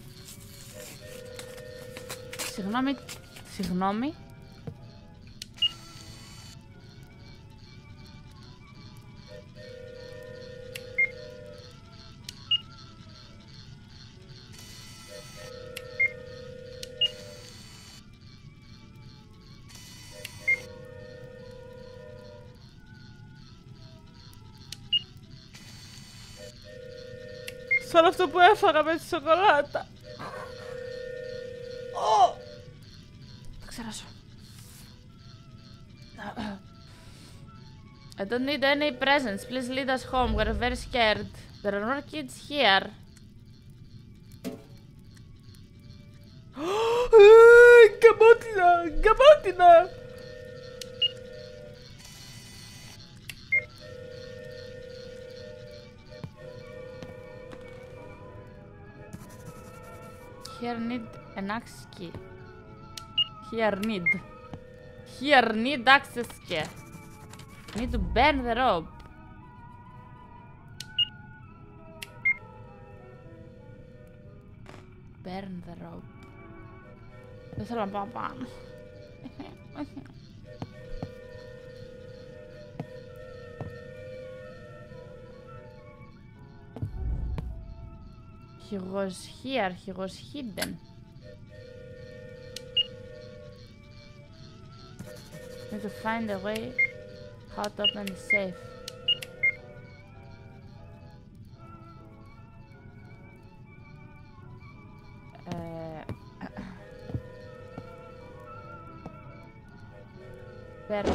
Συγγνώμη. Συγγνώμη. Σαν αυτό που έφαγα με τη σοκολάτα. Oh! Θα ξεράσω. I don't need any presents. Please lead us home. We're very scared. There are no kids here. Γκαμότινα! Γκαμότινα! Here need an access key. Here need. Here need access key. Need to burn the rope. Burn the rope. Δεν θέλω να πάω πάνω. He was here, he was hidden. Need to find a way how to open the safe. Uh, Better.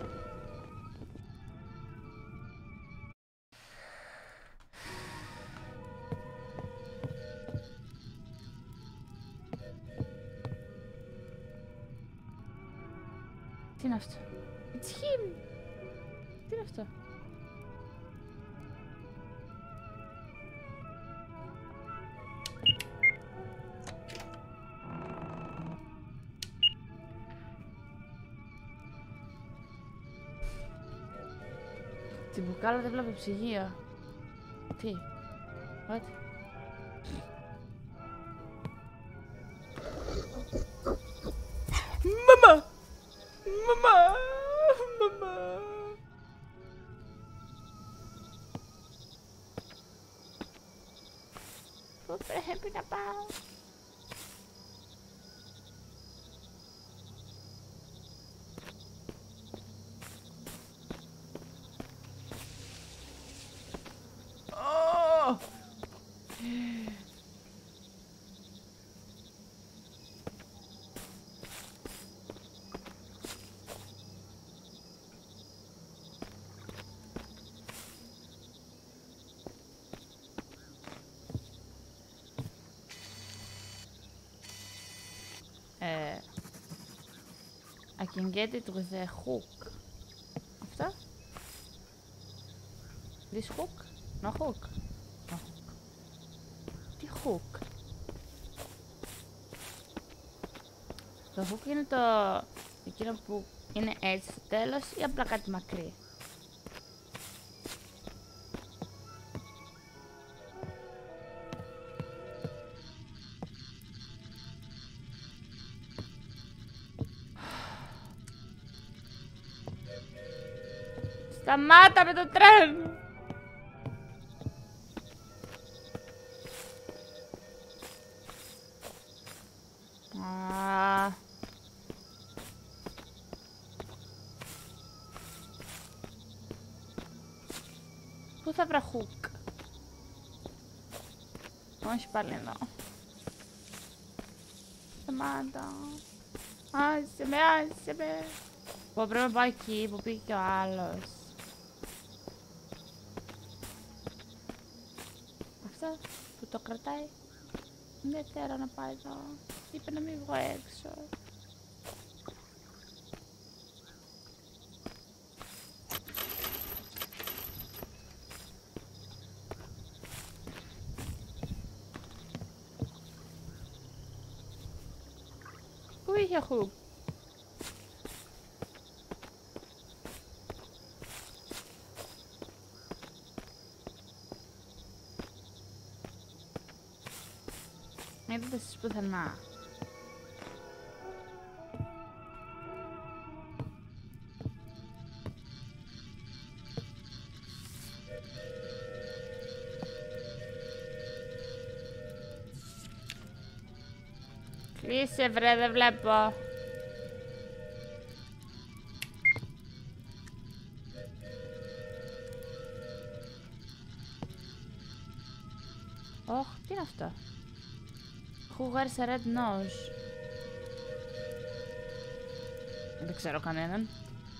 Τι είναι αυτό? It's him! Τι είναι αυτό? Την μπουκάλα δεν βλέπω ψυγείο. Τι? What? Μαμά! Μαμά! Μαμά! Πού πρέπει να πάω? Uh, I can get it with a hook. Αυτό? This hook? No hook. No hook. Τι hook? Το hook είναι το... εκείνο που είναι έτσι στο τέλος ή απλά κάτι μακρύ? Σταμάτα με το τρένο! Α... Πού θα βρω hook? Όχι πάλι εδώ. Σταμάτα. Άσε με, άσε με. Πω πρέπει να πάω εκεί που πήγε και ο άλλος. Αυτό που το κρατάει. Δεν θέλω να πάει εδώ. Είπε να μην βγω έξω. Πού είχε χουπ? Είδατε εσείς πουθενά. Κλείσε βρε, δεν βλέπω. Ωχ, τι είναι αυτό? Who wears a red nose? Δεν ξέρω κανέναν.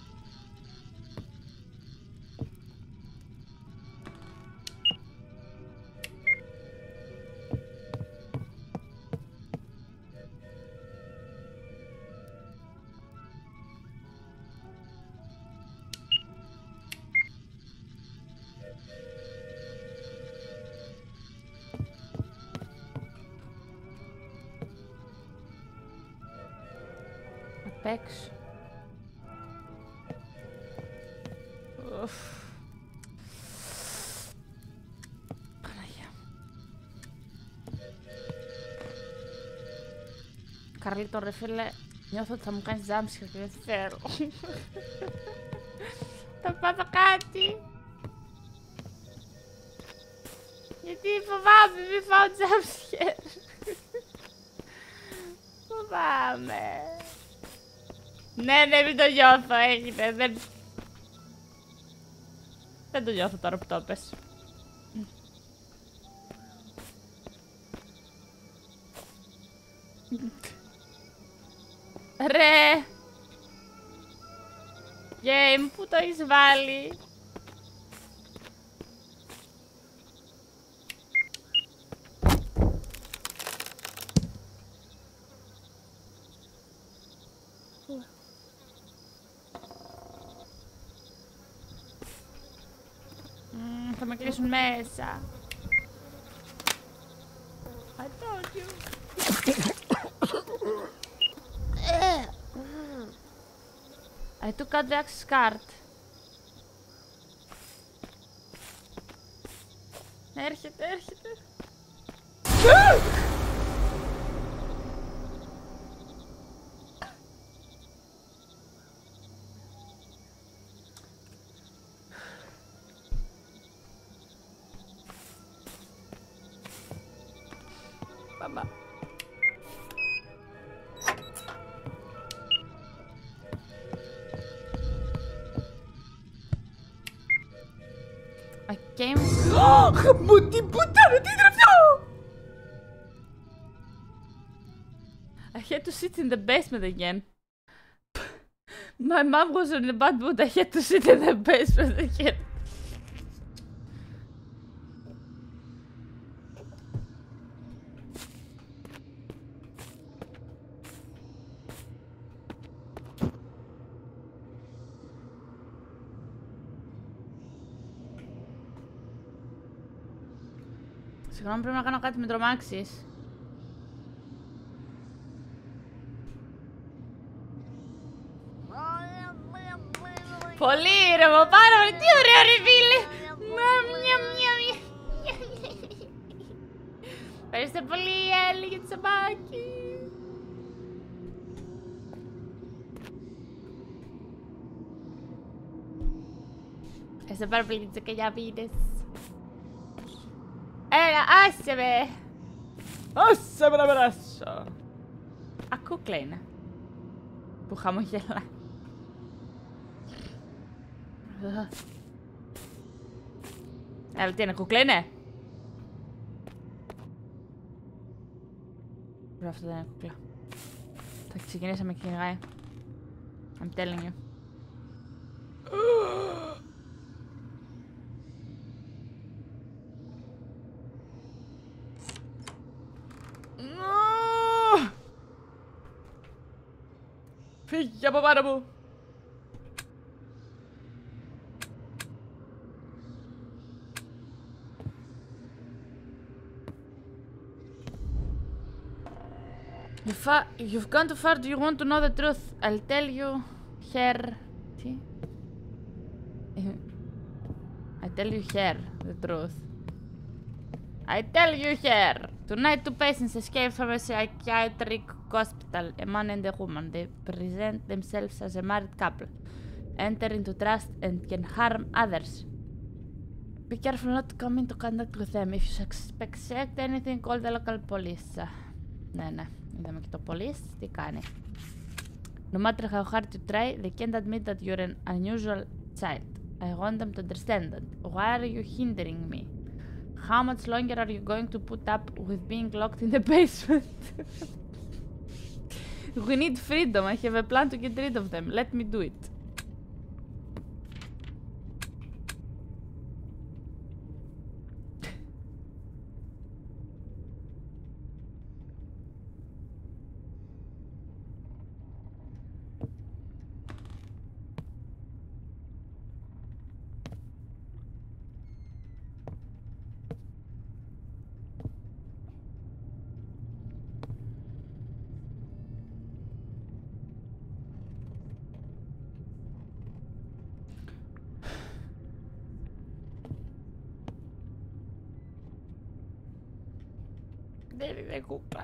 Έξω. Παναγιά. Καρλίτο ρε φίλε, νιώθω ότι θα μου κάνεις τζάμψη και δεν θέλω. Θα πάθω κάτι. Γιατί φοβάμαι, μη φάω τζάμψη. Φοβάμαι. Ναι, ναι, μην το νιώθω, έγινε, δεν... Δεν το νιώθω τώρα που το πες. Ρε! Game, πού το έχεις βάλει? Θα με κλείσουν μέσα. I told you. I took out the access card. Έρχεται, έρχεται. Mama. I came. Μου την πουτάνα, τι είναι αυτό? I had to sit in the basement again. My mom was in a bad mood. I had to sit in the basement again. Συγγνώμη, πρέπει να κάνω κάτι με τρομάξεις. Πολύ ήρεμο, πάρα πολύ. Τι ωραίο ρε φίλε. Ευχαριστώ πολύ, Έλλη, για το σαμπάκι. Ευχαριστώ πάρα πολύ για τις δεκαεννιά μήνες. Έλα, άσε με! Άσε με να περάσω! Α, κούκλα είναι. Που χαμογελά. Έλα, τι είναι, κούκλα είναι? Μπρο, αυτό δεν είναι κούκλα. Θα ξεκινήσει να με κυνηγάει. I'm telling you. Φύγει από πάνω μου. You fa you've gone too far. Do you want to know the truth? I'll tell you here. Τι? I tell you here the truth. I tell you here. Tonight, two patients escaped from a psychiatric hospital, a man and a woman. They present themselves as a married couple, enter into trust and can harm others. Be careful not to come into contact with them. If you suspect anything, call the local police. Ναι, ναι. Είδαμε και το police. Τι κάνει. No matter how hard you try, they can't admit that you're an unusual child. I want them to understand that. Why are you hindering me? How much longer are you going to put up with being locked in the basement? We need freedom. I have a plan to get rid of them. Let me do it. Δεν είναι κούπα.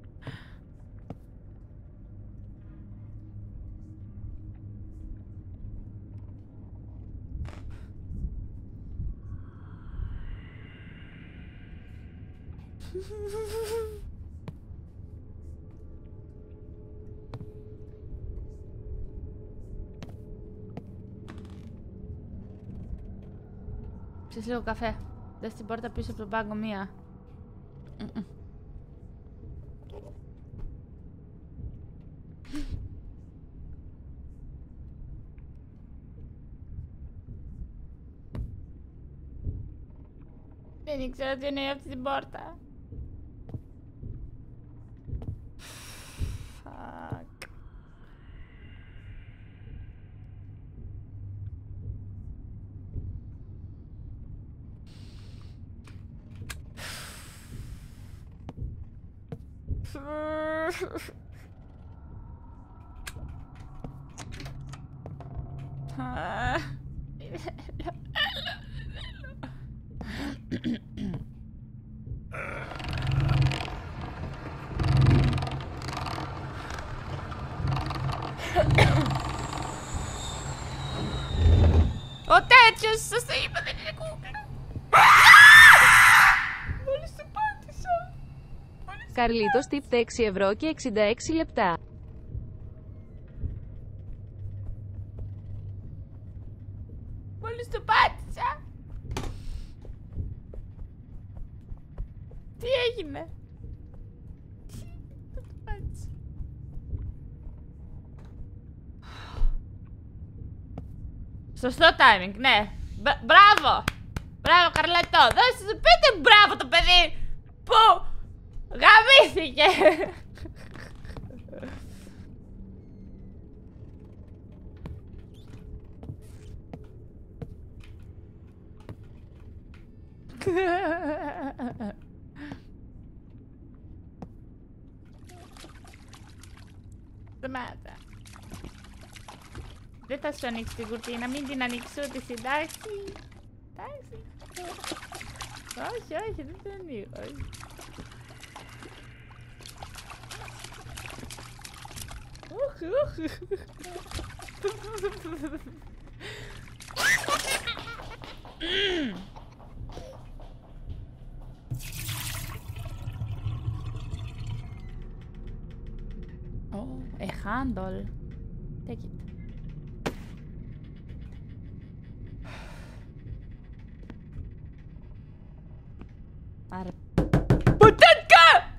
Ψες λίγο καφέ. Δες την πόρτα πίσω από τον πάγκο μία. Mm-mm. Δεν ήξερα τι είναι αυτή την πόρτα. Fuck. Ο τέτοιος σας το είπα, δεν είναι κούκλα. Μόλις το πάτησα. Καρλίτος τύπτε έξι ευρώ και εξήντα έξι λεπτά. Μόλις το πάτησα. Τι έγινε? Τι το πάτησα. Σωστό timing, ναι. Μπράβο! Μπράβο, Καρλέτο! Δώστε, πείτε μπράβο το παιδί που γαμήθηκε! Σταμάτα. Δεν θα σου ανοίξει την κουρτίνα, μην την ανοίξω τη συντάξει. Εντάξει. Όχι, όχι, δεν την ανοίγω, όχι. Οχ, οχ. Oh, a handle. Take it. Άρα... Ποτέτκα!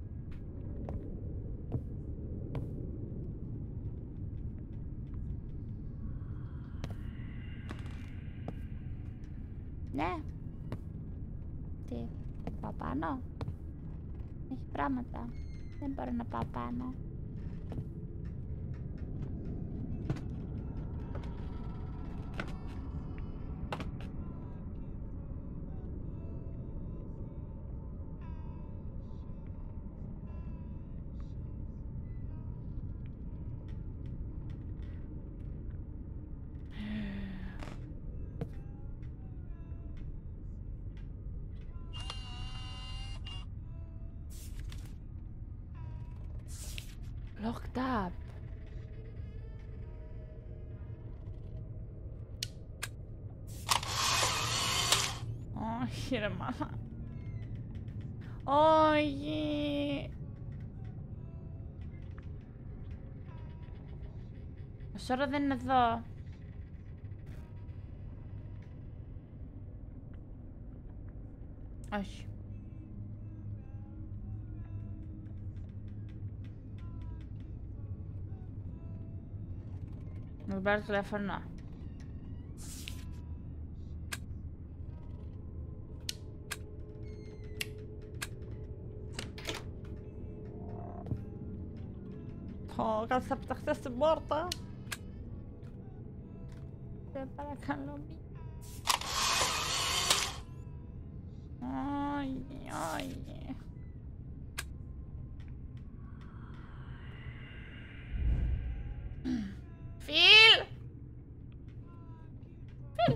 Ναι. Τι, πάω πάνω. Έχει πράγματα. Δεν μπορώ να πάω πάνω. Όχι ρε μάνα. Όχι. Ο Σόρο δεν είναι εδώ. Όχι. Να τον πάρω το τηλέφωνο. Ω, κάτσε από τα χτες στην πόρτα. Σε παρακαλώ μη. Όχι, όχι. Φιλ! Φιλ!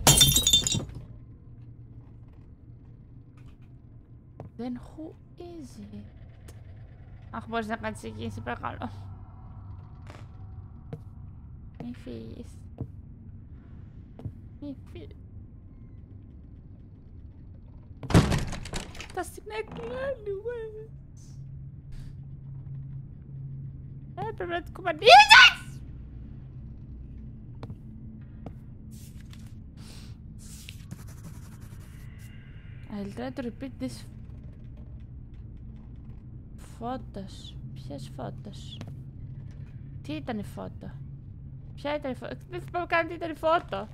Then who is it? Αχ, μπορείς να κάτσεις εκεί, σε παρακαλώ. Μη φύγεις. Μη φύγεις. Τα συνέκλα, anyways. Ε, πρέπει να την κουμπανίζεις! I'll try to repeat this photos. Ποιες φώτος? Τι ήταν η φώτο? Ποια ήταν η φώτο? Δεν θυμάμαι καν τι ήταν η φώτο.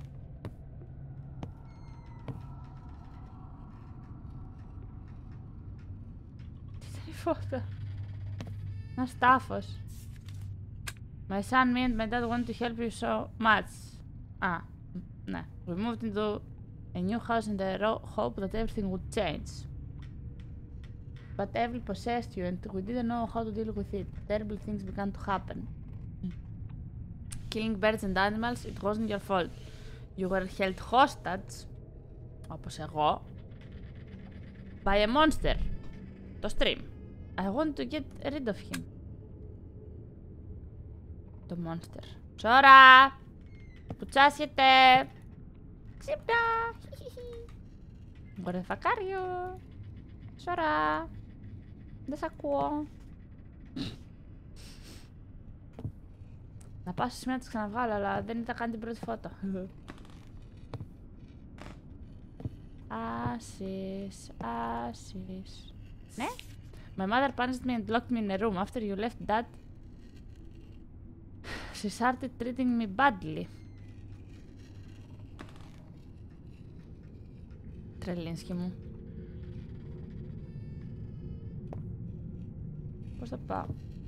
Τι ήταν η φώτο? Ένας τάφος. My son, me and my dad want to help you so much. Α, ναι. We moved into a new house in the hope that everything would change. But evil possessed you and we didn't know how to deal with it. Terrible things began to happen. Killing birds and animals, it wasn't your fault. You were held hostage, όπως εγώ, by a monster. Το stream. I want to get rid of him. Το monster. Σώρα! Πουτσάσετε! Ξύπνα! Γορδεφακάριο! Σώρα! Δεν σ' ακούω. Να πάω στο σημείο να τις ξαναβγάλω, αλλά δεν ήταν καν την πρώτη φώτο. Άσις, άσις. Ναι? My mother punished me and locked me in a room. After you left dad, she started treating me badly. Τρελίνσκι μου. Πώς θα πάω?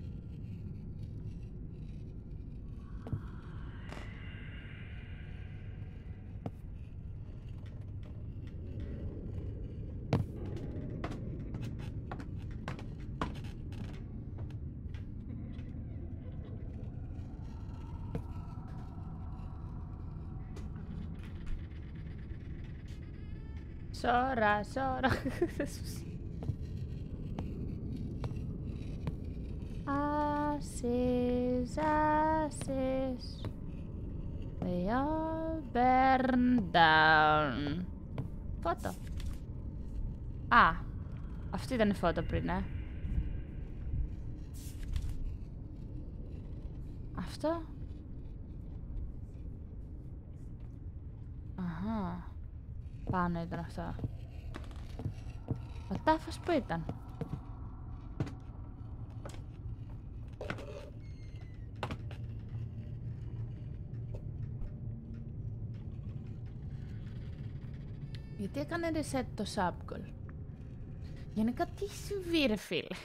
Σώρα, σώρα. Ashes, ashes, they all burn down. Φώτο. Α, αυτή ήταν η φώτο πριν, ε. Αυτό. Αχα. Πάνω ήταν αυτό. Ο τάφος που ήταν? Γιατί έκανε reset το subgoal? Γενικά τι έχει συμβεί ρε φίλε?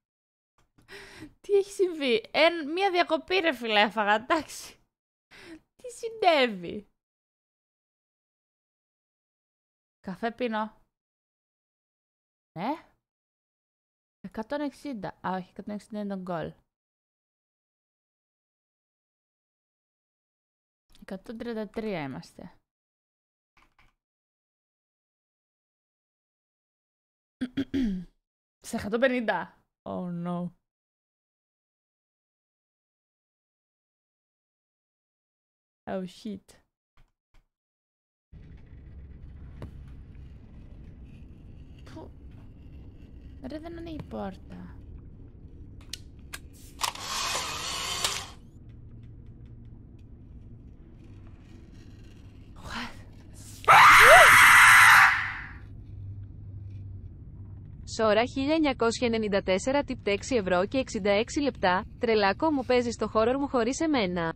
Τι έχει συμβεί? Εν, μία διακοπή ρε φίλε έφαγα, εντάξει. Τι συνέβη? Καφέ πίνω. Ναι. εκατόν εξήντα. Α, όχι, εκατόν εξήντα είναι το goal. εκατόν τριάντα τρία είμαστε. Σε εκατόν πενήντα. Oh no. Oh shit. Ρε, δεν ανοίγει η πόρτα. Σόρα χίλια εννιακόσια ενενήντα τέσσερα τύπ έξι ευρώ και εξήντα έξι λεπτά. Τρελάκο μου, παίζεις το horror μου χωρίς εμένα.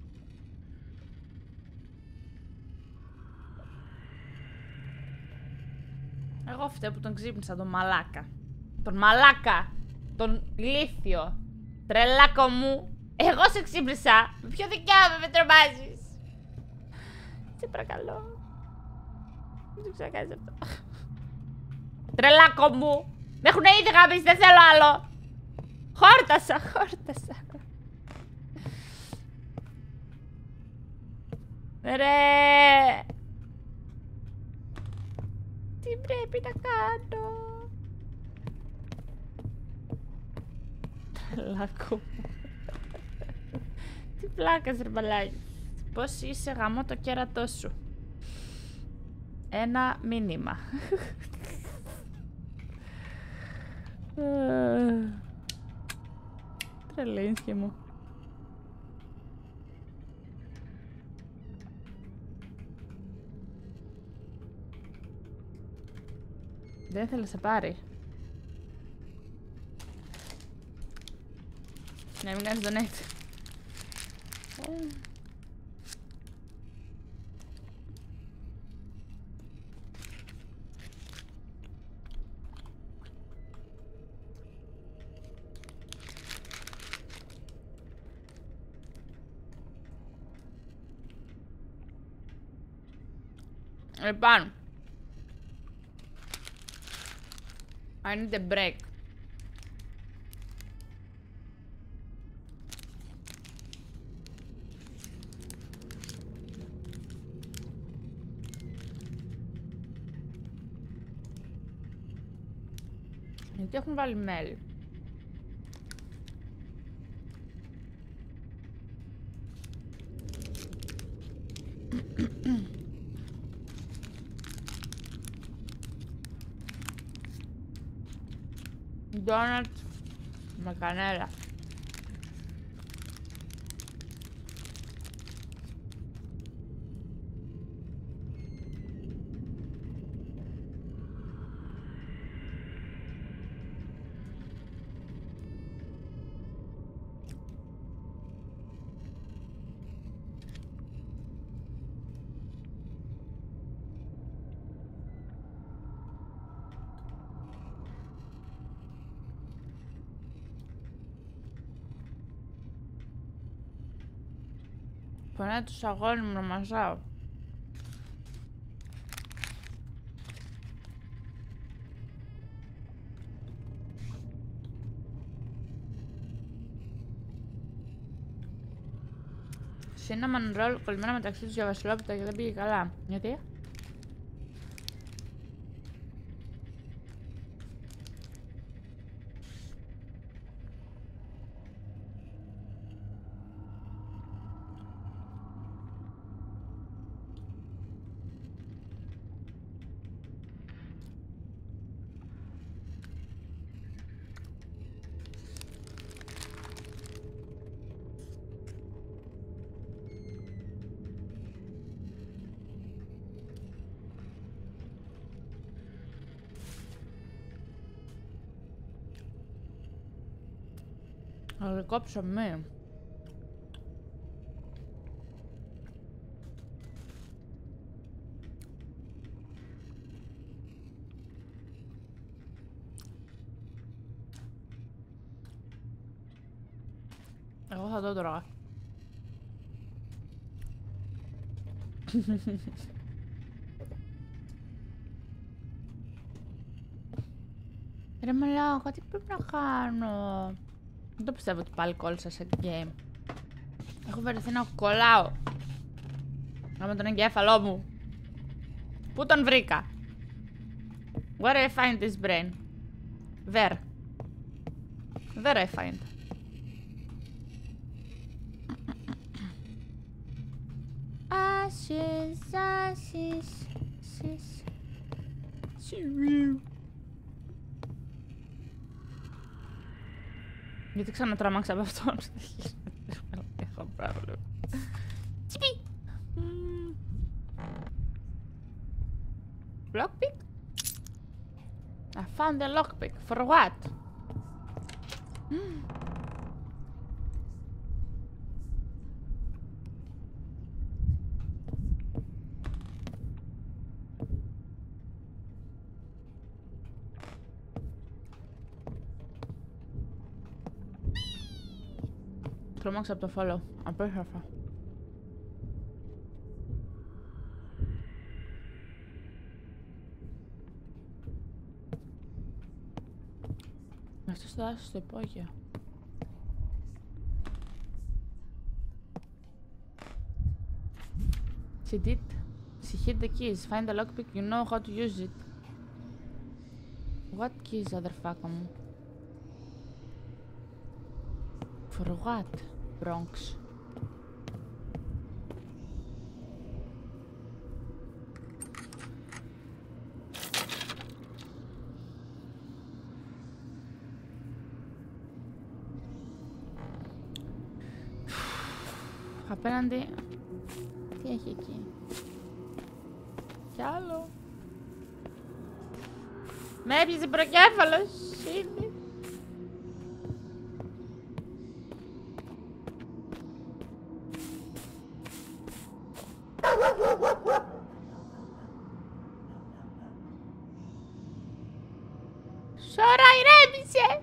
Εγώ φταίω που τον ξύπνησα, τον μαλάκα. Τον μαλάκα! Τον ηλίθιο! Τρελάκο μου! Εγώ σε ξύπνησα! Με ποιο δικαίωμα με τρομάζεις! Σε παρακαλώ. Μην το ξανακάνεις αυτό. Τρελάκο μου! Με έχουνε ήδη γαμίσει, δεν θέλω άλλο! Χόρτασα, χόρτασα. Ρε! Τι πρέπει να κάνω? Τρελάκο μου. Τι πλάκας ρε μαλάκι. Πώς είσαι, γαμώ το κέρατό σου. Ένα μήνυμα. Τρελήνσκι μου. Δεν θέλει να σε πάρει. Ναι, μην κάνεις donate. Λοιπόν, I need a break. Γιατί έχουν βάλει μέλι. Ντόνατ με κανέλα. Πονάει το σαγόνι μου να μασάω. Cinnamon roll κολλημένα μεταξύ τους για βασιλόπιτα και δεν πήγε καλά. Γιατί? Αγγλικό ψωμί. Εγώ θα το τρώγα. Ρε μαλάκα, τι πρέπει να κάνω? Δεν το πιστεύω ότι πάλι κόλλησα σε game. Έχω βαρεθεί να κολλάω. Άμα τον εγκέφαλό μου. Πού τον βρήκα? Where I find this brain? There. There I find. Ashes, ashes, ashes. Γιατί ξανατράμαξα από αυτόν. Έχω πρόβλημα. Τσιπί! Lockpick? I found a lockpick. For what? Τρόμαξα από το follow. Απέχαφα. Αυτό στο δάσος στο υπόγειο. She did. She hid the keys. Find the lockpick. You know how to use it. What keys, αδερφάκα μου? For what, Bronx? Απέναντι... Τι έχει εκεί? Κι άλλο. Με έπιασε προκέφαλος. Ήδη. Σώρα, ηρέμησε!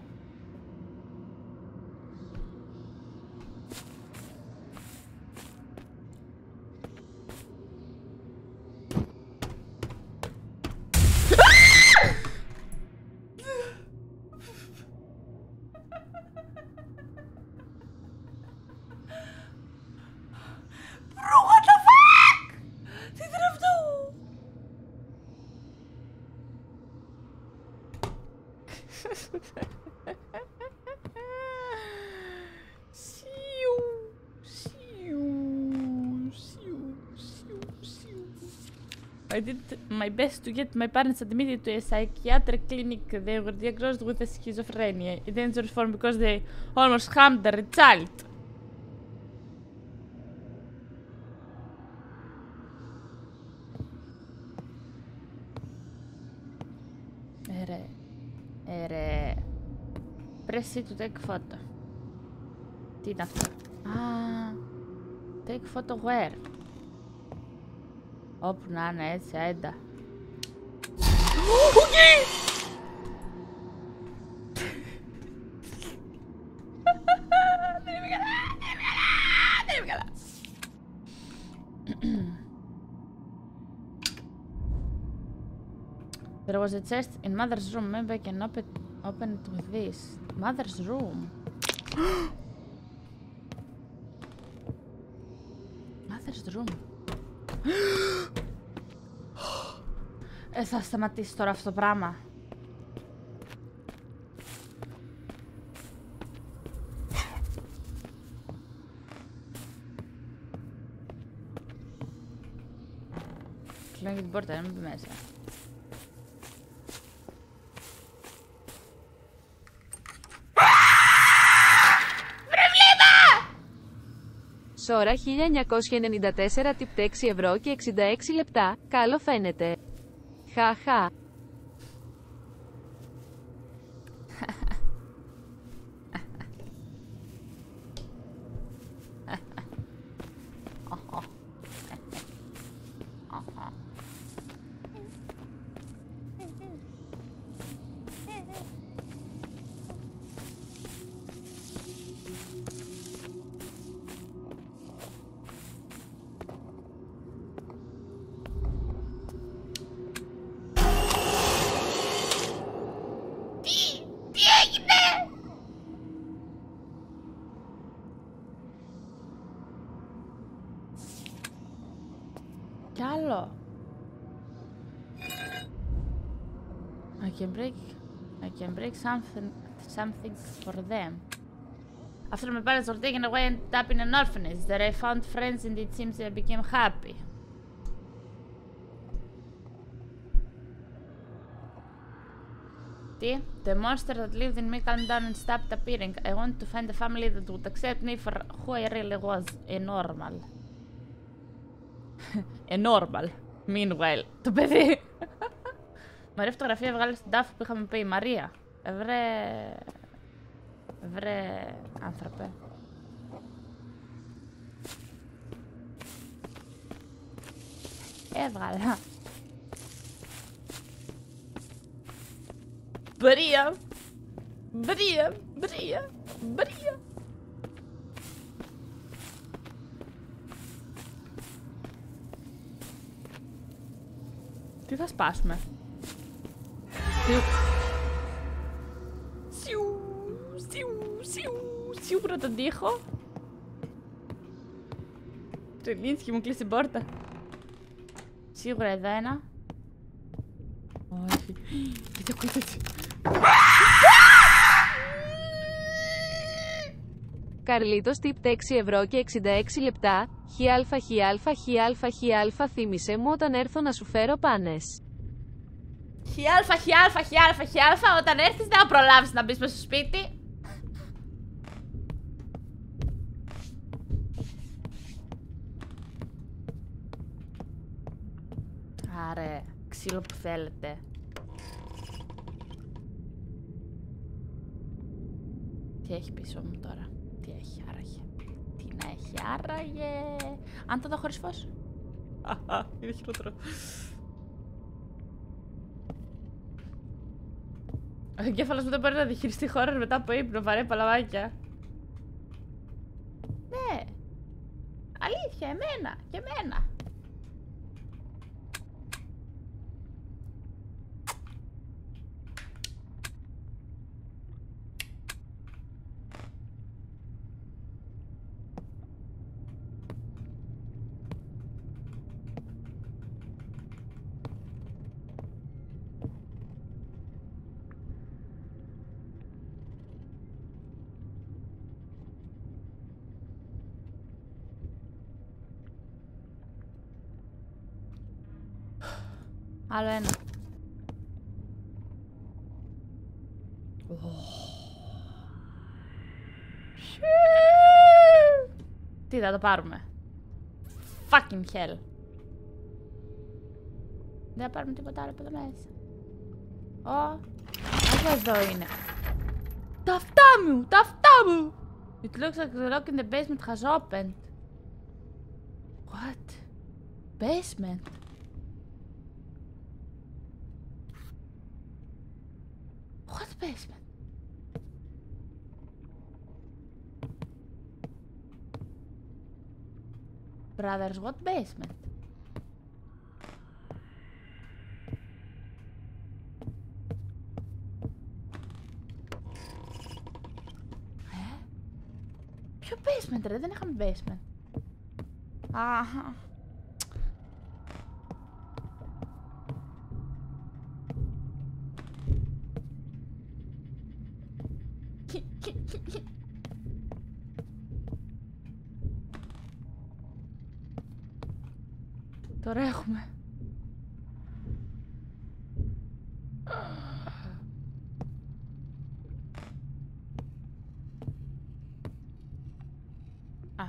I did my best to get my parents admitted to a psychiatric clinic. They were diagnosed with a schizophrenia, a dangerous form because they almost harmed their child. Ρε, ρε. Press C to take photo. Τι είναι αυτό? Α, take photo where? Όπου να είναι έτσι, έντα. Οκ! Δεν είμαι καλά, δεν είμαι καλά, δεν είμαι καλά. There was a chest in mother's room. Maybe I can open, open it with this. Mother's room. Mother's room. Ε, θα σταματήσει τώρα αυτό το πράγμα. Κλείνω και την πόρτα, να μην μπει μέσα. Σώρα χίλια εννιακόσια ενενήντα τέσσερα τυπ έξι ευρώ και εξήντα έξι λεπτά. Καλό φαίνεται. Χαχα. Κι άλλο. I can break, I can break something, something for them. After my parents were taken away and ended up in an orphanage, there I found friends and it seems I became happy. fifty. The monster that lived in me calmed down and stopped appearing. I wanted to find a family that would accept me for who I really was. A normal. A normal. Meanwhile. Το παιδί. Μαρία φωτογραφία βγάλε στην τάφη που είχαμε πει η Μαρία. Ευρε... Βρε άνθρωπε. Έβγαλα. Μπρία. Μπρία. Μπρία. Μπρία. Τι θα σπάσουμε? Σιου. Σιου. Σιου. Σίγουρα τον τοίχο. Το Ελίνσκι μου κλείσει την πόρτα. Σίγουρα εδώ ένα. Όχι. Γιατί ακούτε έτσι. Καρλίτος τύπ έξι ευρώ και εξήντα έξι λεπτά. Χιάλφα χιάλφα χιάλφα χιάλφα θύμισε μου όταν έρθω να σου φέρω πάνες. Χιάλφα χιάλφα χιάλφα χιάλφα όταν έρθεις δεν θα προλάβεις να μπεις μες στο σπίτι. Άρε, ξύλο που θέλετε. Τι έχει πίσω μου τώρα? Τι έχει άραγε? Τι να έχει άραγε? Αν το δω χωρίς φως. Αχα, είναι χειρότερο. Ο εγκέφαλος μου δεν μπορεί να διαχειριστεί χώρες μετά από ύπνο, βαρέ παλαβάκια. Ναι. Αλήθεια, εμένα και εμένα. Άλλο ένα. Τι θα το πάρουμε? Fucking hell. Δεν θα πάρουμε τίποτα άλλο από εδώ μέσα. Ω, αυτό εδώ είναι. Τα αυτά μου, τα αυτά μου. It looks like the lock in the basement has opened. What? Basement? What basement? Brothers, what basement? Ε? Ποιο basement ρε, δεν είχαμε basement. Αχα. Τώρα έχουμε. Α.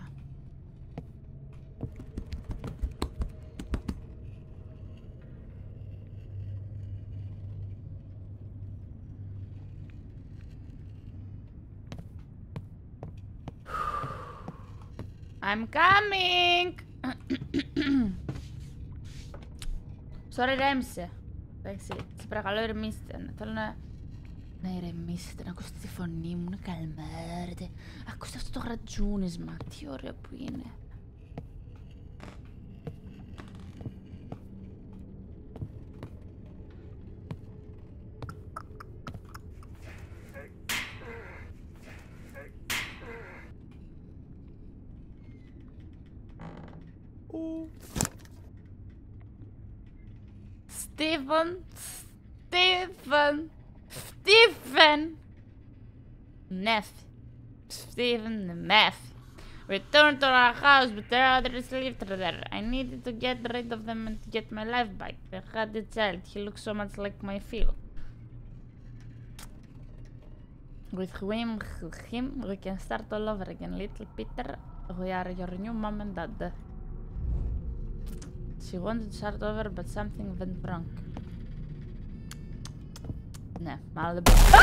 I'm coming! Sorry, ηρέμησε. Εντάξει, σε παρακαλώ ηρεμήστε. Θέλω να... να ηρεμήσετε, να ακούσετε τη φωνή μου, να καλμάρετε. Ακούστε αυτό το γρατζούνισμα. Τι ωραίο που είναι. Stephen, Stephen, Stephen, Meth, Stephen the Meth. Return to our house, but there are others lived there. I needed to get rid of them and to get my life back. They had a child. He looks so much like my Phil. With him, with him, we can start all over again. Little Peter, we are your new mom and dad. She wanted to start over, but something went wrong. Ναι, μάλλον δεν μπορώ.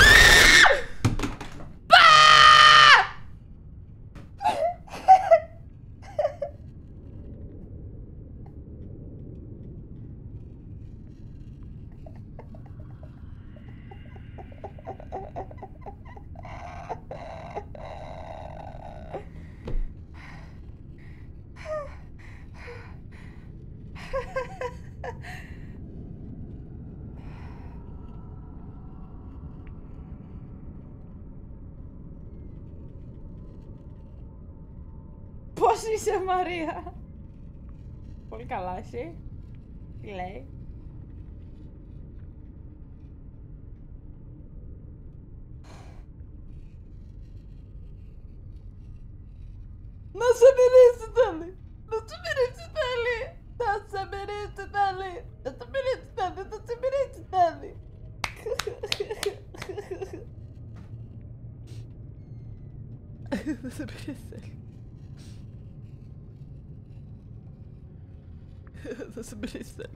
Πώς είσαι, Μαρία? Πολύ καλά, εσύ. Τι λέει? Να σε μυρίσει θέλει. Να σε μυρίσει θέλει. Να σε μυρίσει θέλει. Να σε μυρίσει θέλει. Να σε μυρίσει θέλει. Να σε μυρίσει θέλει. Θα σε μυρίσει θέλει.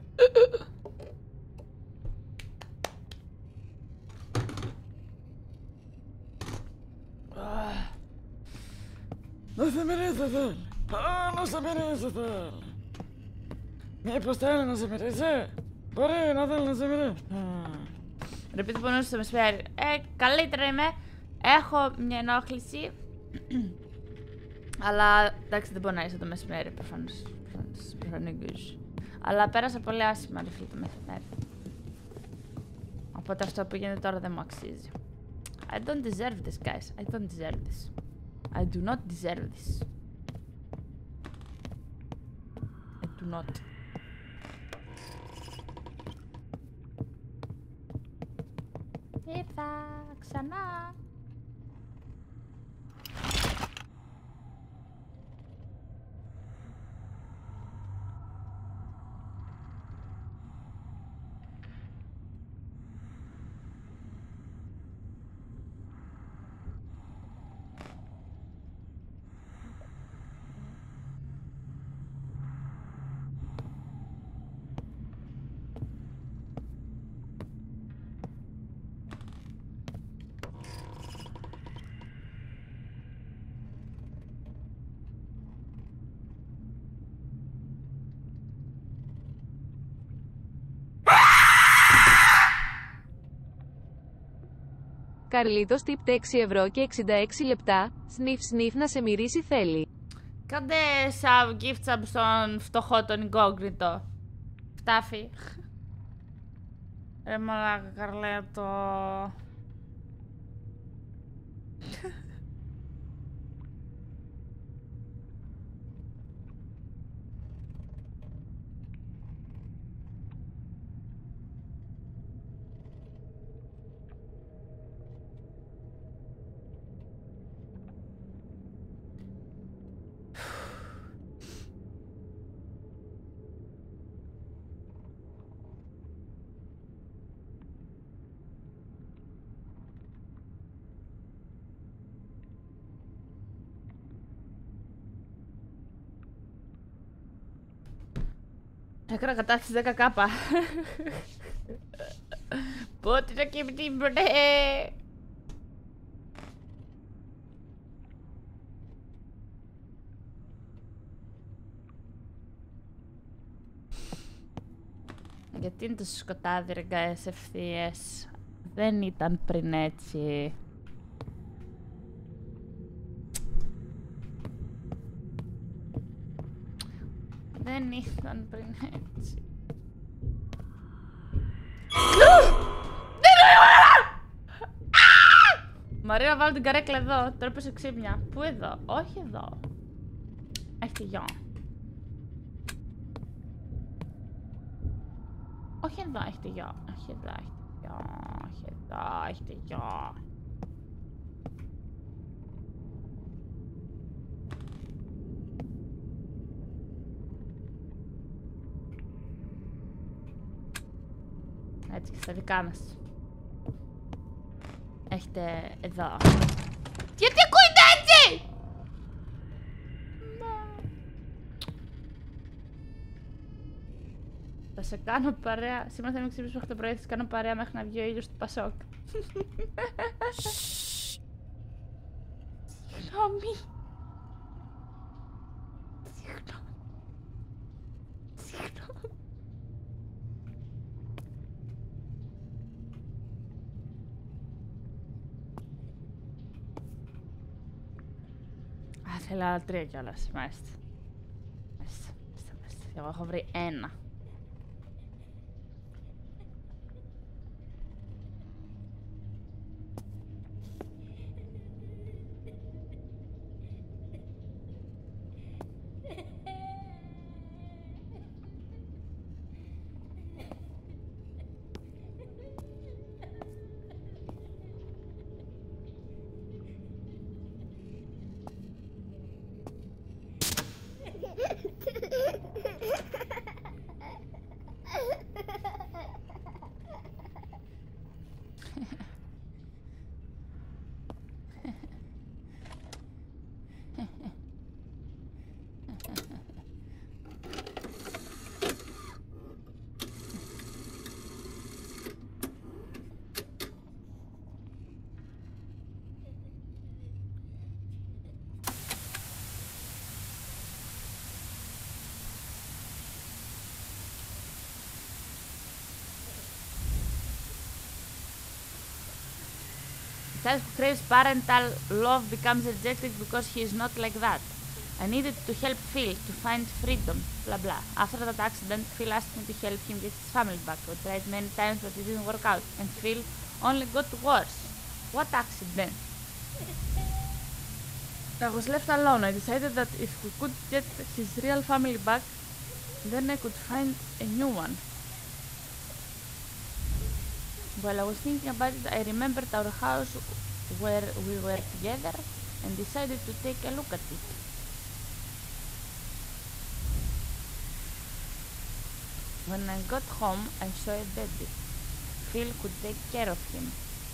Να σε μυρίσει θέλει. Να σε μυρίσει θέλει. Μήπως θέλει να σε μυρίσει? Μπορεί να θέλει να σε μυρίσει. Ρε παιδί πονούσε στο μεσημέρι. Ε, καλύτερα είμαι. Έχω μια ενόχληση. Αλλά εντάξει, δεν μπορεί να είσαι το μεσημέρι, προφανώς. Προφανώς. Αλλά πέρασα πολύ άσχημα, ρε φίλε, το μεσημέρι. Οπότε αυτό που γίνεται τώρα δεν μου αξίζει. I don't deserve this, guys. I don't deserve this. I do not deserve this. I do not. Ήρθα ξανά. Καρλίτος τύπτε έξι ευρώ και εξήντα έξι λεπτά. Σνιφ σνιφ να σε μυρίσει θέλει. Κάντε sub, gift sub στον φτωχό τον incognito. Φτάφι. Ρε μαλάκα Καρλέτο. Έκανα κατάσταση δέκα κάπα. Πότε να κοιμηθείτε. Γιατί είναι τόσο σκοτάδι ρε γκάες ευθείες. Δεν ήταν πριν έτσι. Δεν ήταν πριν έτσι. Μαρία, βάλω την καρέκλα εδώ. Τώρα πες ξύπνια. Πού εδώ? Όχι εδώ. Έχετε γιο. Όχι εδώ έχετε γιο. Όχι εδώ έχετε γιο. Όχι εδώ έχετε γιο. Έτσι και στα δικά μας. Έχετε Είμαστε εδώ. Γιατί ακούγεται έτσι! Θα σε κάνω παρέα. Σήμερα θα με ξυπνήσω οκτώ το πρωί, θα σε κάνω παρέα μέχρι να βγει ο ήλιος του Πασόκ. Συγγνώμη. Συγγνώμη. Συγγνώμη. Α, θέλω άλλα τρία κιόλας. Μάλιστα. Μάλιστα, μάλιστα, μάλιστα. Εγώ έχω βρει ένα. Child who craves parental love becomes rejected because he is not like that. I needed to help Phil to find freedom, blah blah. After that accident, Phil asked me to help him get his family back. We tried many times but it didn't work out, and Phil only got worse. What accident? I was left alone. I decided that if we could get his real family back, then I could find a new one. While I was thinking about it, I remembered our house where we were together and decided to take a look at it. When I got home, I saw a baby. Phil could take care of him.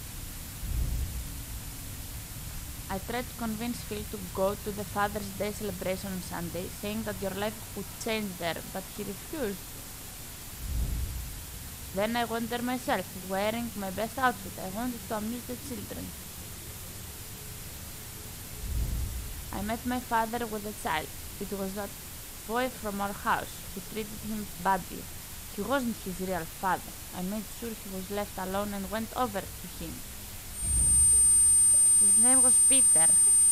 I tried to convince Phil to go to the Father's Day celebration on Sunday, saying that your life would change there, but he refused. Then I went there myself, wearing my best outfit. I wanted to amuse the children. I met my father with a child. It was that boy from our house who treated him badly. He wasn't his real father. I made sure he was left alone and went over to him. His name was Peter.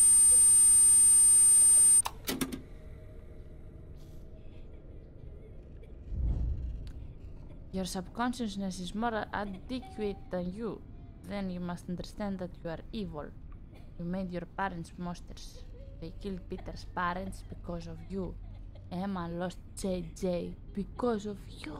Your subconsciousness is more adequate than you. Then you must understand that you are evil. You made your parents monsters. They killed Peter's parents because of you. Emma lost J J because of you.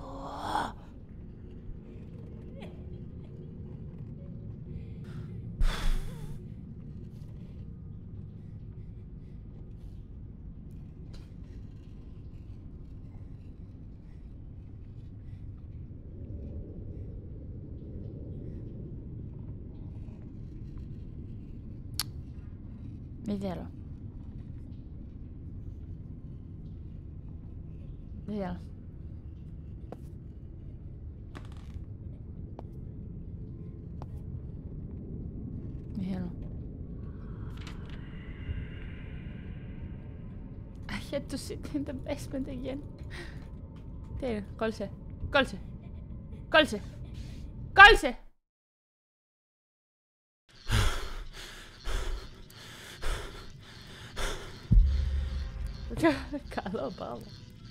Μη θέλω. Μη θέλω. Μη θέλω. I had to sit in the basement again. Τι είναι, κόλλησε, κόλλησε, κόλλησε, κόλλησε! Καλό πάμε.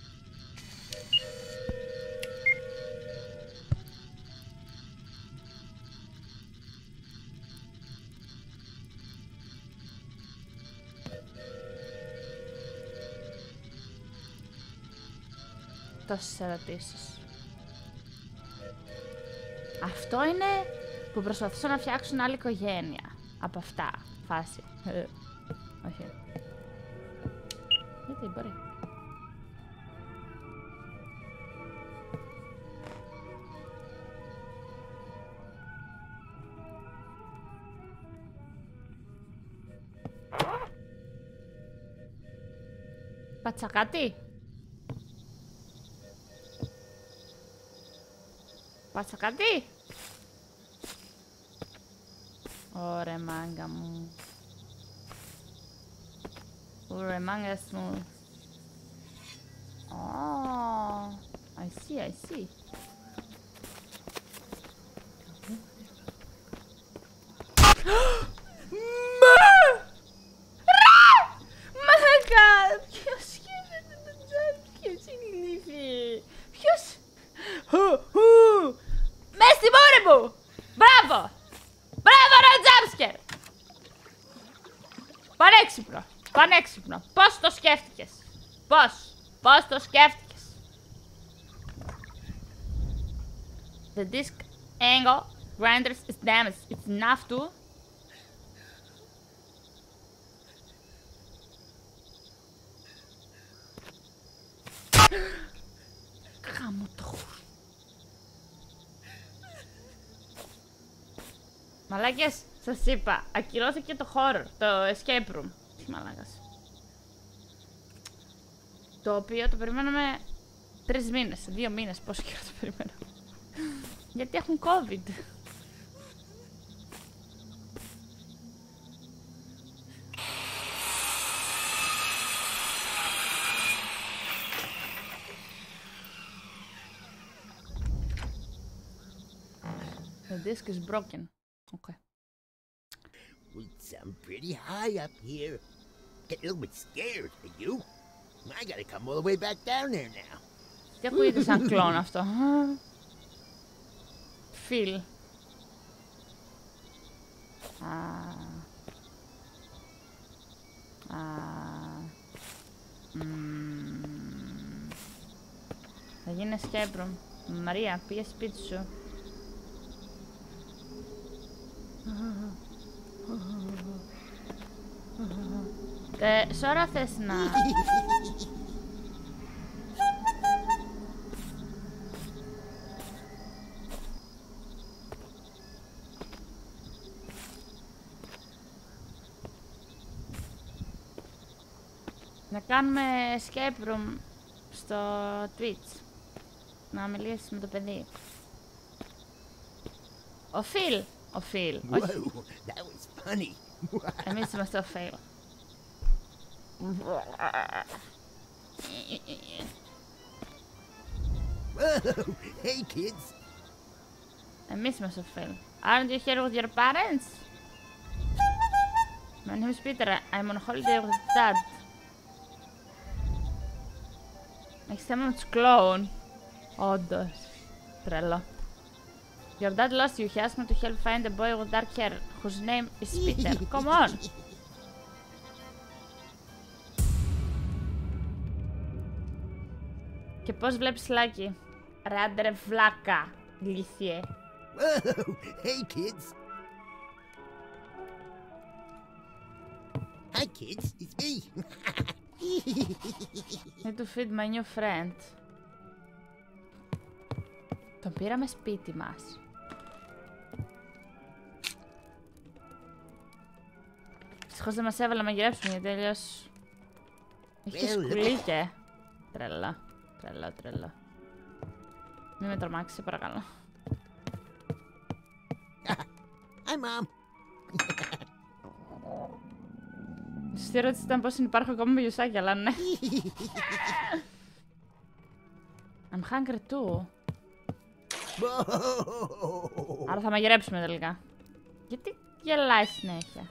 Τόσες ερωτήσεις. Αυτό είναι που προσπαθούσαν να φτιάξουν άλλη οικογένεια. Από αυτά. Φάση. Όχι. Γιατί μπορεί. Πάτσα κάτι. Πάτσα κάτι. Ωραία μάγκα μου. Ωραία μάγκας μου. Oh, I see, I see. Μαλάκα! Ποιος σκέφτεται το τζάμπ? Ποιος είναι ηλίθιοι? Ποιος? Μες στη μούρη μου! Μπράβο! Μπράβο ρε τζάμπσκερ! Πανέξυπνο! Πανέξυπνο! Πώς το σκέφτηκες? Πώς? Πώς το σκέφτηκες? The disc angle grinders is damaged. It's enough to... Κάμω το χουρ. Μαλάκες, σας είπα, ακυρώθηκε το horror, το escape room. Τι μαλάκας. Το οποίο το περιμέναμε τρεις μήνες, δύο μήνες, πόσο καιρό το περιμέναμε. Γιατί έχουν COVID. The disc is broken. Okay. It's um, pretty high up here. Getting a little bit scared, are you? I gotta come all the way back down there now. Τι ακούγεται σαν κλόν αυτό? Φιλ. Θα γίνει escape room. Μαρία, πήγε σπίτι σου. Ε, σώρα θες να... να κάνουμε escape room στο Twitch. Να μιλήσεις με το παιδί. Ο Φιλ! Ο Φιλ. Whoa, that was funny. Εμείς είμαστε ο Φιλ. Whoa, hey kids. Εμείς είμαστε ο Φιλ. Aren't you here with your parents? My name is Peter. I'm on holiday with dad. Έχεις θέμα με τους κλόουν. Όντως. Τρελό. Your dad lost you. He asked me to help find a boy with dark hair whose name is Peter. Come on. Και πώς βλέπεις Λάκη? Ρε άντρε βλάκα, ηλίθιε. Whoa, hey kids. Hi kids, it's me. Need to feed my new friend. Τον πήραμε σπίτι μας. Δυστυχώς δεν μας έβαλε να μαγειρέψουμε γιατί αλλιώς... Έχει και σκουλίκε. Τρελό, τρελό, τρελό. Μην με τρομάξεις, σε παρακαλώ. Hi mom. Η σωστή ερώτηση ήταν πώς υπάρχω ακόμα με γιουσάκια, αλλά ναι. I'm hungry too. Άρα θα μαγειρέψουμε τελικά. Γιατί γελάει συνέχεια?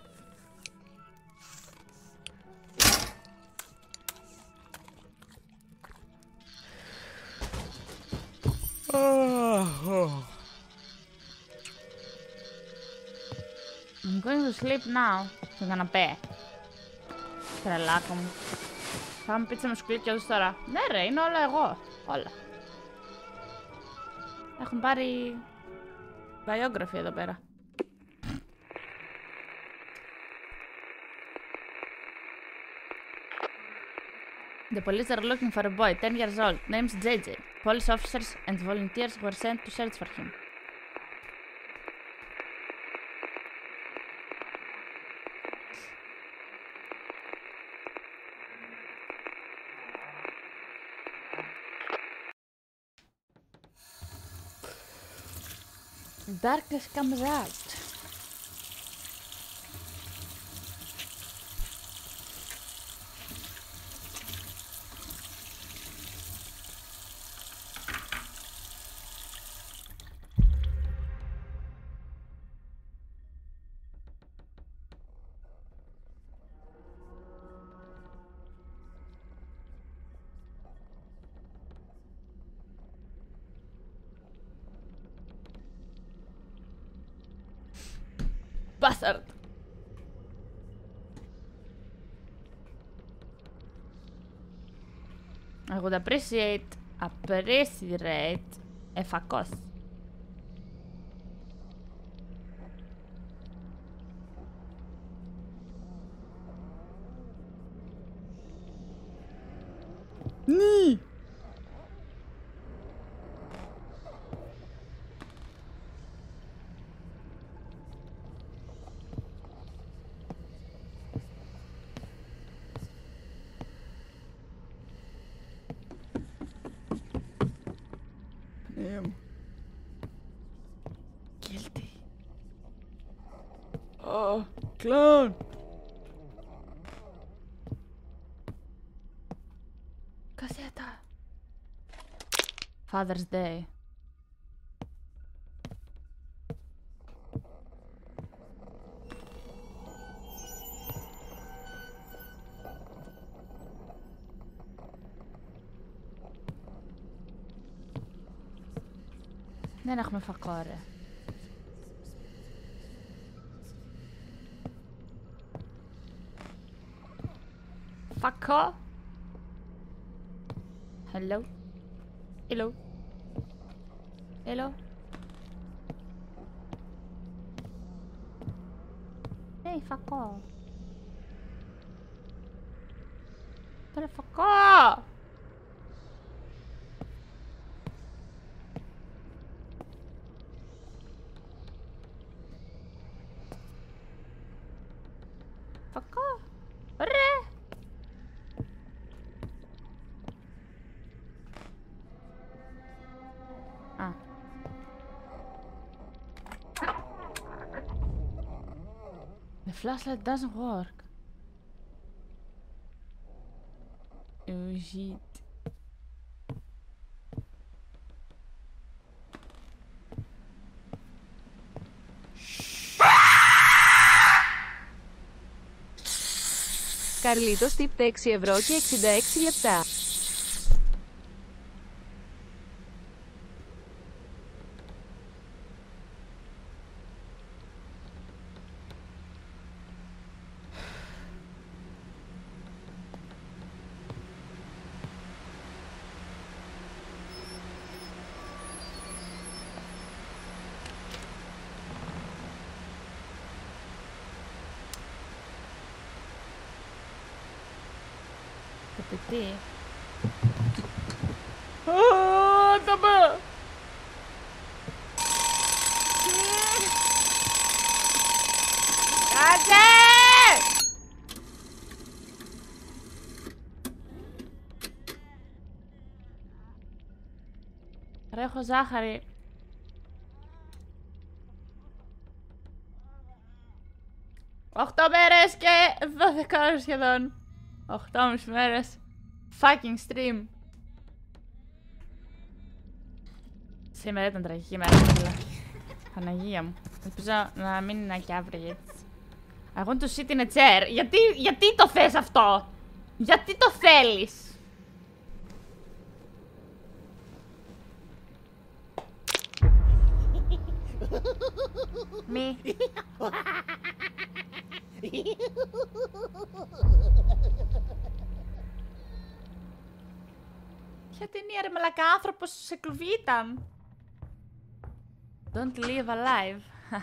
I'm going to sleep now. Στο καναπέ. Τρελάκο μου. Φάμε πίτσα με σκουλίκια εδώ τώρα. Ναι ρε, είναι όλα εγώ. Όλα. Έχουν πάρει biography εδώ πέρα. The police are looking for a boy, ten years old, name's J J. Police officers and volunteers were sent to search for him. Darkness comes out. Bastard. I would appreciate, appreciate εφακός. Ναι. Damn. Guilty. Oh, clown. Cassetta. Father's Day. Δεν έχουμε φακό, ρε. Φακό. Hello. Hello. Hello. Hey, φακό. Τώρα φακό. Φακό. Ρε. Α. The flashlight doesn't work. Oh shit. Καρλίτος τύπτε έξι ευρώ και εξήντα έξι λεπτά. Το παιδί. Ω, τα πά! Κάτσε! Ρε, έχω ζάχαρη. Οχτώ μέρες και δώδεκα ώρες σχεδόν. Οχτώ μέρες. Fucking stream. Σήμερα ήταν τραγική μέρα, φίλε. Παναγία μου. Ελπίζω να μην είναι και αύριο έτσι. I want to sit in a chair. Γιατί, γιατί το θες αυτό? Γιατί το θέλεις? Μη. Ποια ταινία ρε μαλάκα, άνθρωπος σε κλουβί ήταν. Don't live alive.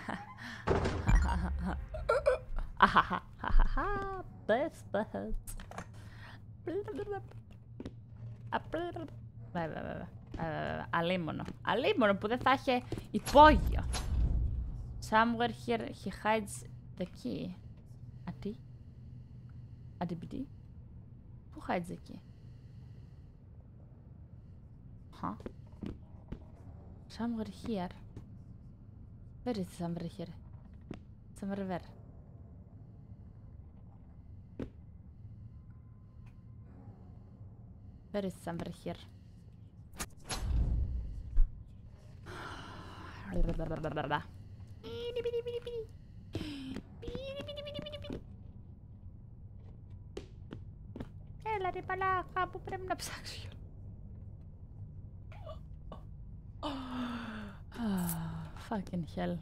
Best best. Βέβαια, βέβαια. Αλίμονο. Αλίμονο που δεν θα είχε υπόγειο. Somewhere here he hides the key. Αντί. Αντιπιτή. Πού hides the key? Huh? Somewhere here. Where is somewhere here? Somewhere where? Where is somewhere here? Έλα ρε παλάκα που πρέπει να ψάξω. Fucking hell.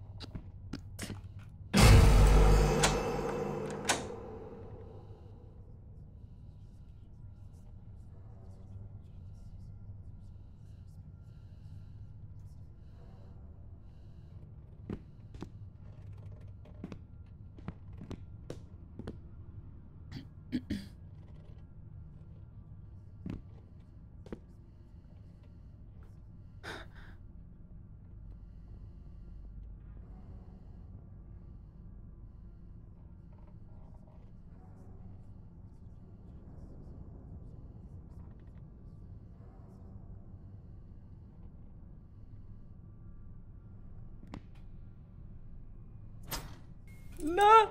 No!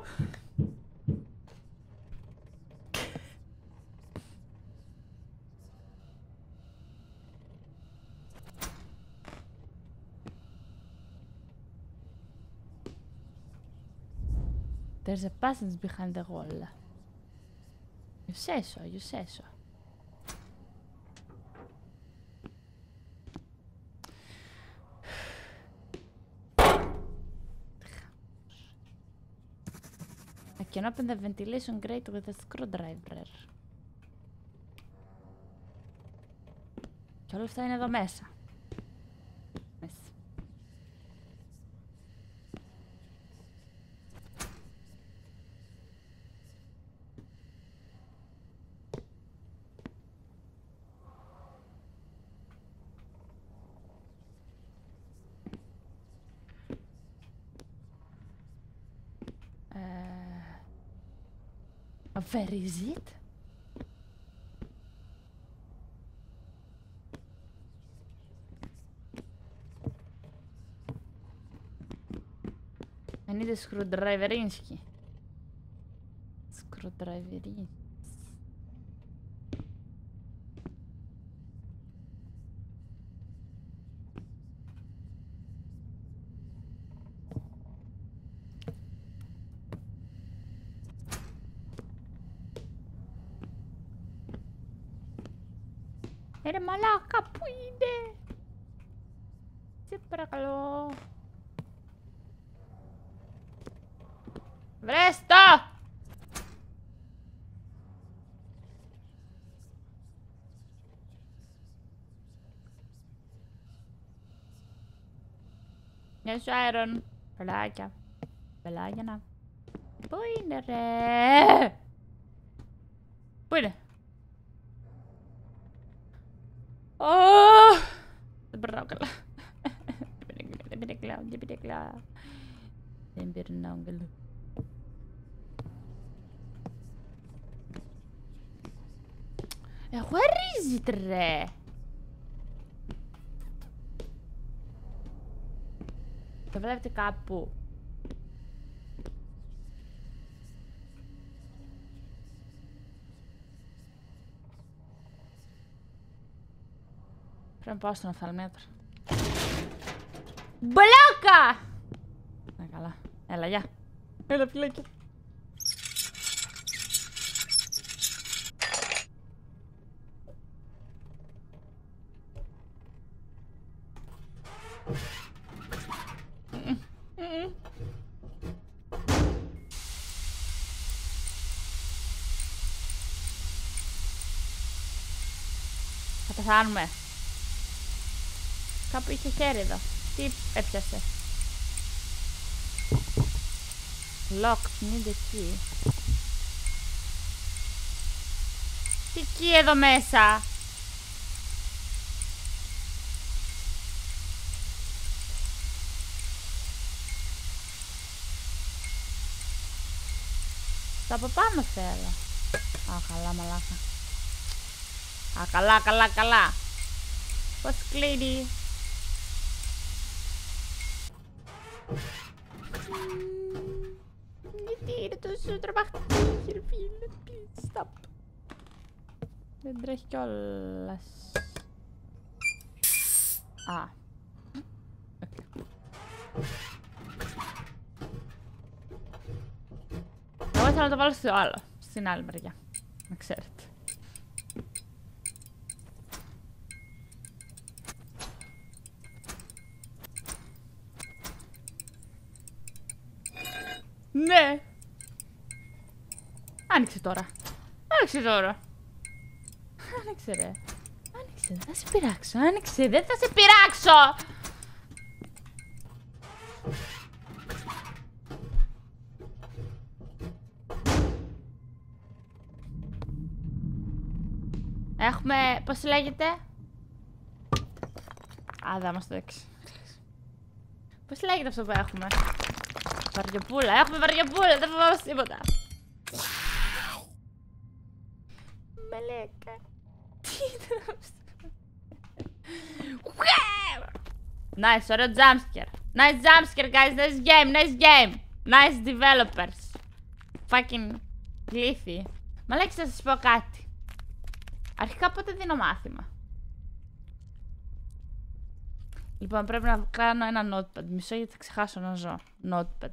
There's a passage behind the wall. You say so, you say so. I can open the ventilation grate with a screwdriver. Και όλα αυτά είναι εδώ μέσα. Μέσα. Where is it? I need a screwdriverinsky. Screwdriverinsky. Ρε μαλάκα, πού είναι? Σε παρακαλώ. Βρες το! Γεια σου, Άιρον. Πελάκια. Πελάκια να. Πού είναι ρε? Πού είναι? Oh! Δεν περνάω καλά. Δεν πήρε κλάω, δεν πήρε κλάω. Δεν περνάω καλά. Ε, where is it, ρε? Το βλέπετε κάπου. Πρέπει να πάω στον οφθαλμέτρο. Μπλόκα! Να καλά. Έλα, γεια. Έλα, φιλάκια. Θα πεθάνουμε. Κάπου είχε χέρι εδώ. Τι έπιασε? Locked, need a key. Τι key εδώ μέσα? Το από πάνω θέλω. Α, καλά μαλάκα. Α, καλά, καλά, καλά. Πώς κλείνει? Γιατί είναι τόσο τρομακτική, ρε φίλε, please stop. Δεν τρέχει κιόλας. Α. Εγώ ήθελα να το βάλω στο άλλο, στην άλλη μεριά, να ξέρετε. Ναι! Άνοιξε τώρα. Άνοιξε τώρα. Άνοιξε ρε. Άνοιξε, δεν θα σε πειράξω. Άνοιξε, δεν θα σε πειράξω! Έχουμε, πώς λέγεται? Α, δεν μας το έξι. Πώς λέγεται αυτό που έχουμε? Βαριοπούλα, έχουμε βαριοπούλα, δεν φοβάμαι τίποτα. Μαλάκα. Τι ήταν αυτό? Nice, ωραίο jumpscare. Nice jumpscare, guys, nice game, nice game. Nice developers. Fucking γλύφοι. Μαλάκα, θα σας πω κάτι. Αρχικά πότε δίνω μάθημα? Λοιπόν, πρέπει να κάνω ένα notepad. Μισό γιατί θα ξεχάσω να ζω. Notepad.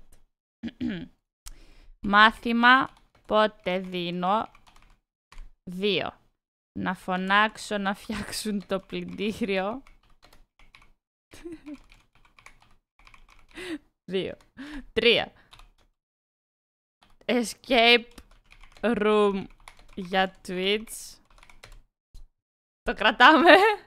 Μάθημα πότε δίνω. Δύο. Να φωνάξω να φτιάξουν το πλυντήριο. Δύο. Τρία. Escape room για Twitch. Το κρατάμε.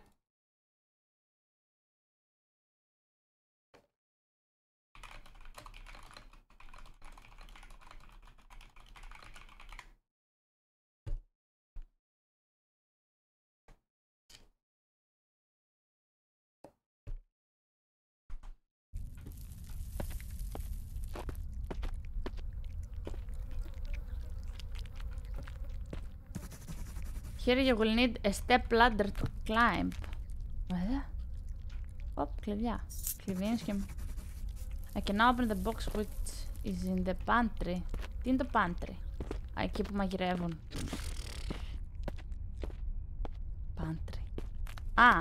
Here you will need a step ladder to climb. Βέβαια. Οπ, κλειδιά. Κλειδί είναι και... I can open the box which is in the pantry. Τι είναι το pantry? Α, εκεί που μαγειρεύουν. Pantry. Α!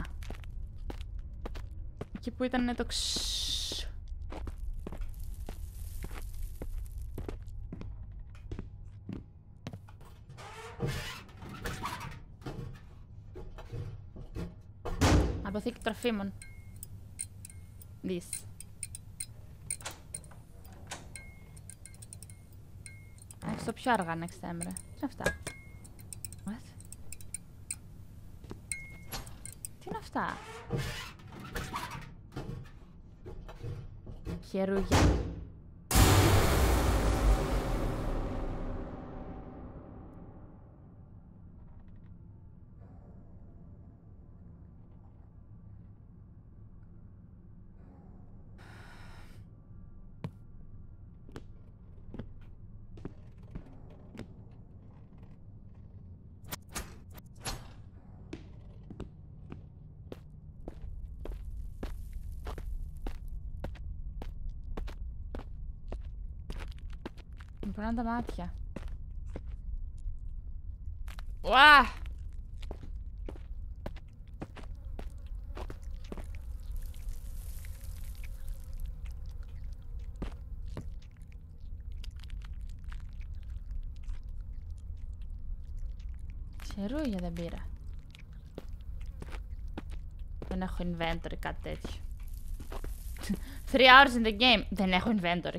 Εκεί που ήταν το ξσσσσ. Αποθήκη τροφίμων. This. Έχεις το πιο αργά next time, ρε. Τι είναι αυτά? What? Τι είναι αυτά? Χερούγια. Μου πονάνε τα μάτια. Ουά! Χερούγια δεν πήρα. Δεν έχω inventory, κάτι τέτοιο. Three hours in the game. Δεν έχω inventory.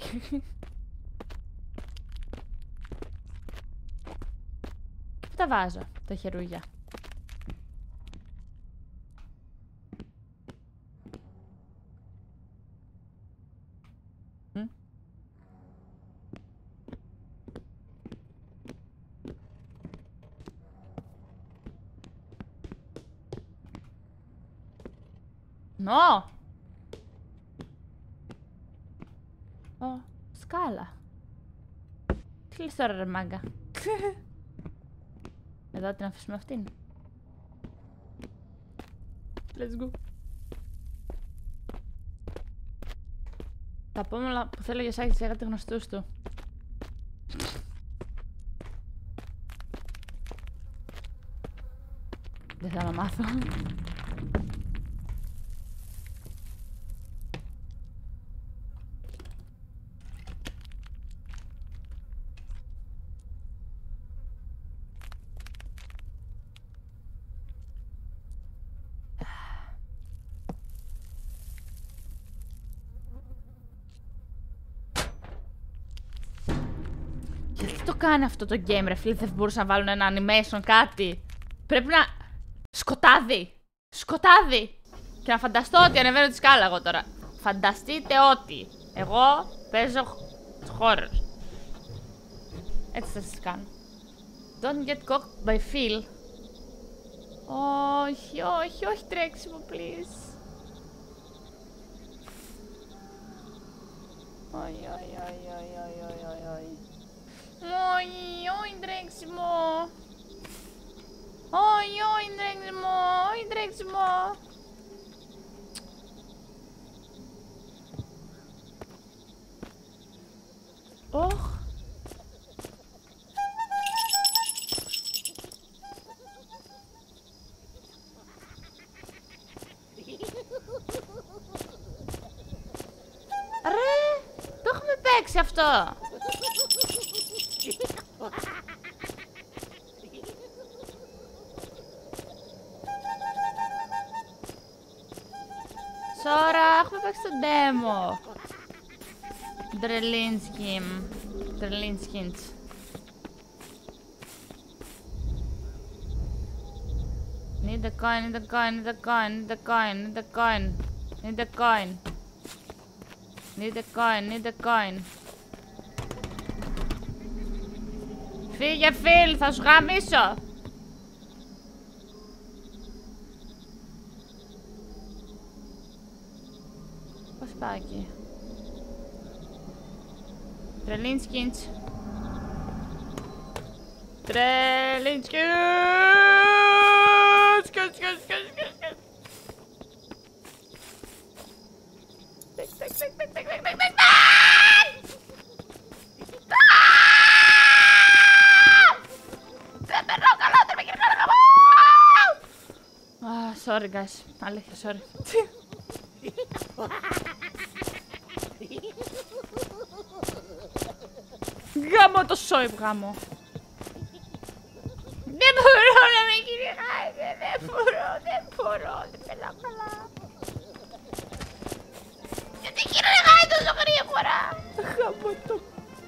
Και πού τα βάζω, τα χερούγια? Mm? No! Ω, σκάλα. Τι λες τώρα, ρε μάγκα? Εδώ την αφήσουμε αυτήν. Let's go. Τα επόμενα που θέλω για εσάς για κάτι γνωστούς του. Δεν θα να μάθω. Γιατί το κάνει αυτό το game, ρε φίλε, δεν μπορούσαν να βάλουν ένα animation, κάτι. Πρέπει να... Σκοτάδι! Σκοτάδι! Και να φανταστώ ότι ανεβαίνω τη σκάλα εγώ τώρα. Φανταστείτε ότι εγώ παίζω horror. Έτσι θα σας κάνω. Don't get cocked by Phil. Όχι, όχι, όχι τρέξιμο, please. Όχι, όχι, όχι, όχι, όχι, όχι, όχι. Όχι, όχι τρέξιμο. Όχι, όχι τρέξιμο, όχι τρέξιμο. Ωχ. Ρε, το έχουμε παίξει αυτό. Σώρα, έχουμε παίξει το demo. Τρελίνσκιμ. Τρελίνσκιντς. Need a coin, need a coin, need a coin, need a coin, need a coin. Need a coin. Need a coin, need a coin. Φύγε, Φιλ, θα σου γαμίσω. Πώς πάω εκεί? Τρελίνσκιντς. Τρελίνσκιντς. Sorry guys, αλήθεια, sorry. Γάμω το σόιπ, γάμω. Δεν μπορώ να με κυνηγάτε, δεν μπορώ, δεν μπορώ, δεν πελάω καλά. Γιατί κυνηγάει τόσο γρήγορα. Γάμω το.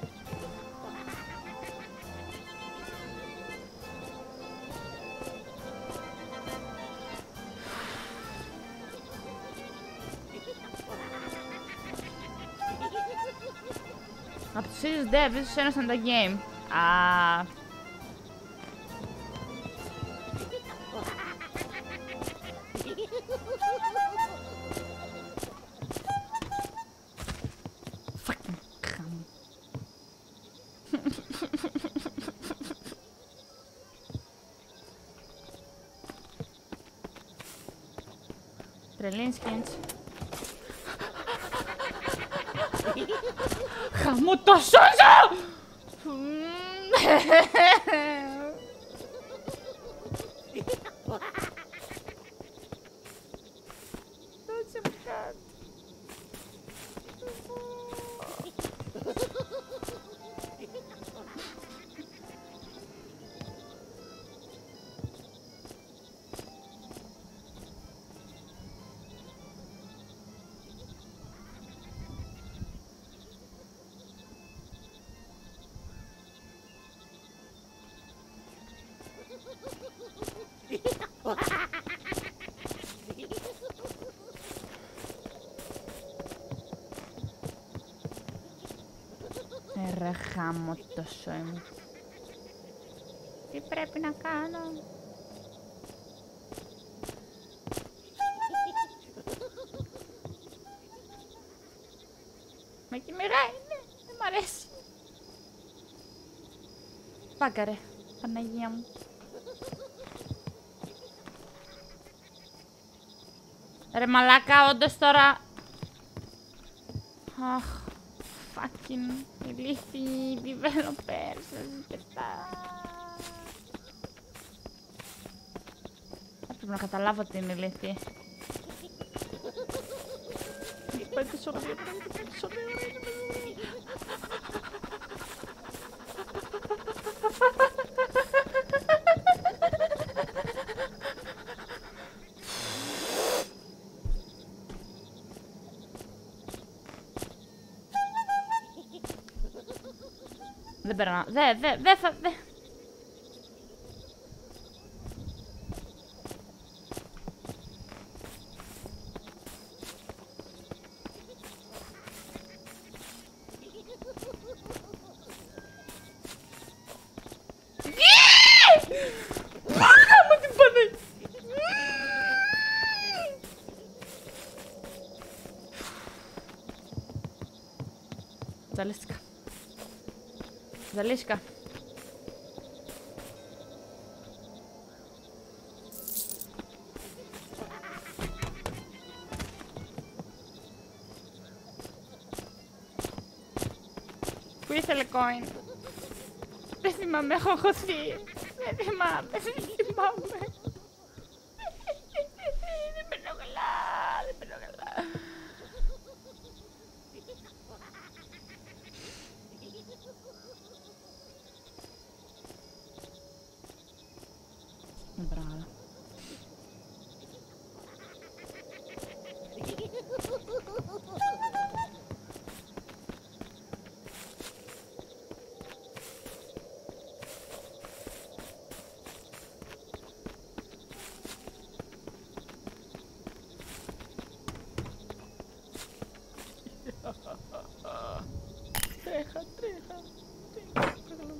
Από τους ίδιους devs, ίσως ένωσαν τα game. Α. Fucking χάμω. Τρελίνσκιντς. Χαμώ το σώζω! Δώσε μου κάτι. Ρε χάμω το σόι μου. Τι πρέπει να κάνω? Με κυμεράει, ναι, δεν μ' αρέσει. Πάκα ρε, Παναγία μου. Ρε μαλάκα, όντως τώρα... Αχ. fucking ηλίθιοι developers. Θα πρέπει να καταλάβω ότι είναι ηλίθιοι. Πάει τόσο ωραία, πάει τόσο ωραία. Δεν περνάω. Δε, δε, δε θα, δε. Ζαλίστηκα. Ζαλίστηκα. Πού ήθελε coin? Δεν θυμάμαι, έχω χωθεί. Δεν θυμάμαι, δεν θυμάμαι. Δεν παίρνω καλά, δεν παίρνω καλά. Δεν παίρνω καλά. Τρέχα, τρέχα, τρέχα.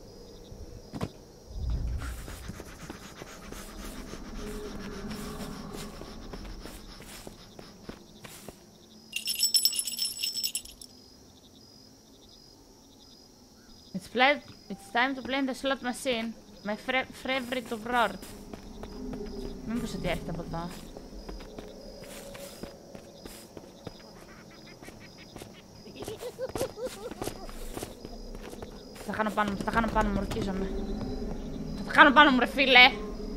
It's play. It's time to play in the slot machine. My favorite of Roar. Μήπως ότι έρχεται από εδώ. Θα χάνω πάνω μου, θα χάνω πάνω μου, ορκίζομαι. Θα χάνω πάνω μου, ρε φίλε.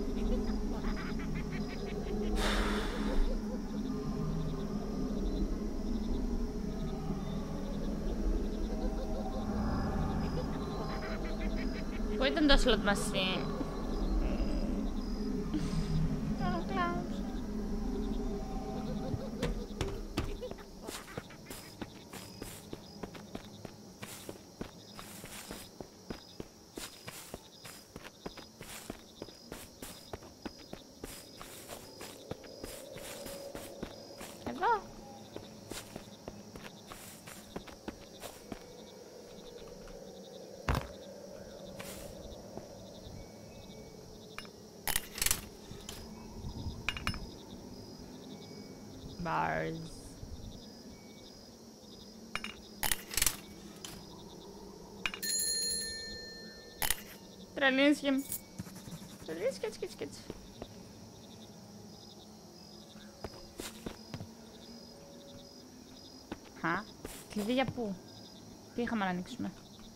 Πού ήταν το slot machine? Εδώ. Bars. Τρελίνσχεμ. Τρελίνσχεμ, έτσι, έτσι, έτσι. Χα, κλειδί για πού? Τι είχαμε να ανοίξουμε?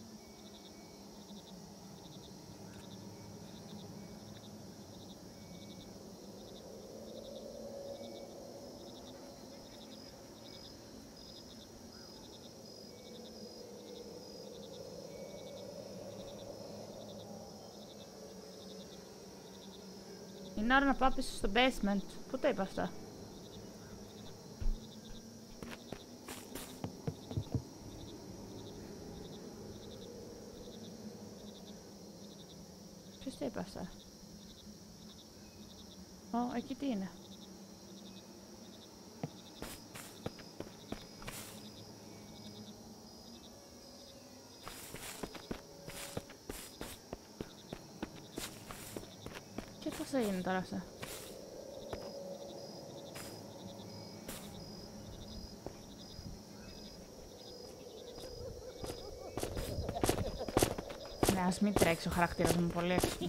Είναι ώρα να πάω πίσω στο basement. Πού τα είπα αυτά? Ποιος τα είπα αυτά? Ω, εκεί τι είναι? Και πώς θα γίνει τώρα αυτά? Ναι, ας μην τρέξει ο χαρακτήρας μου πολύ έξυπνο.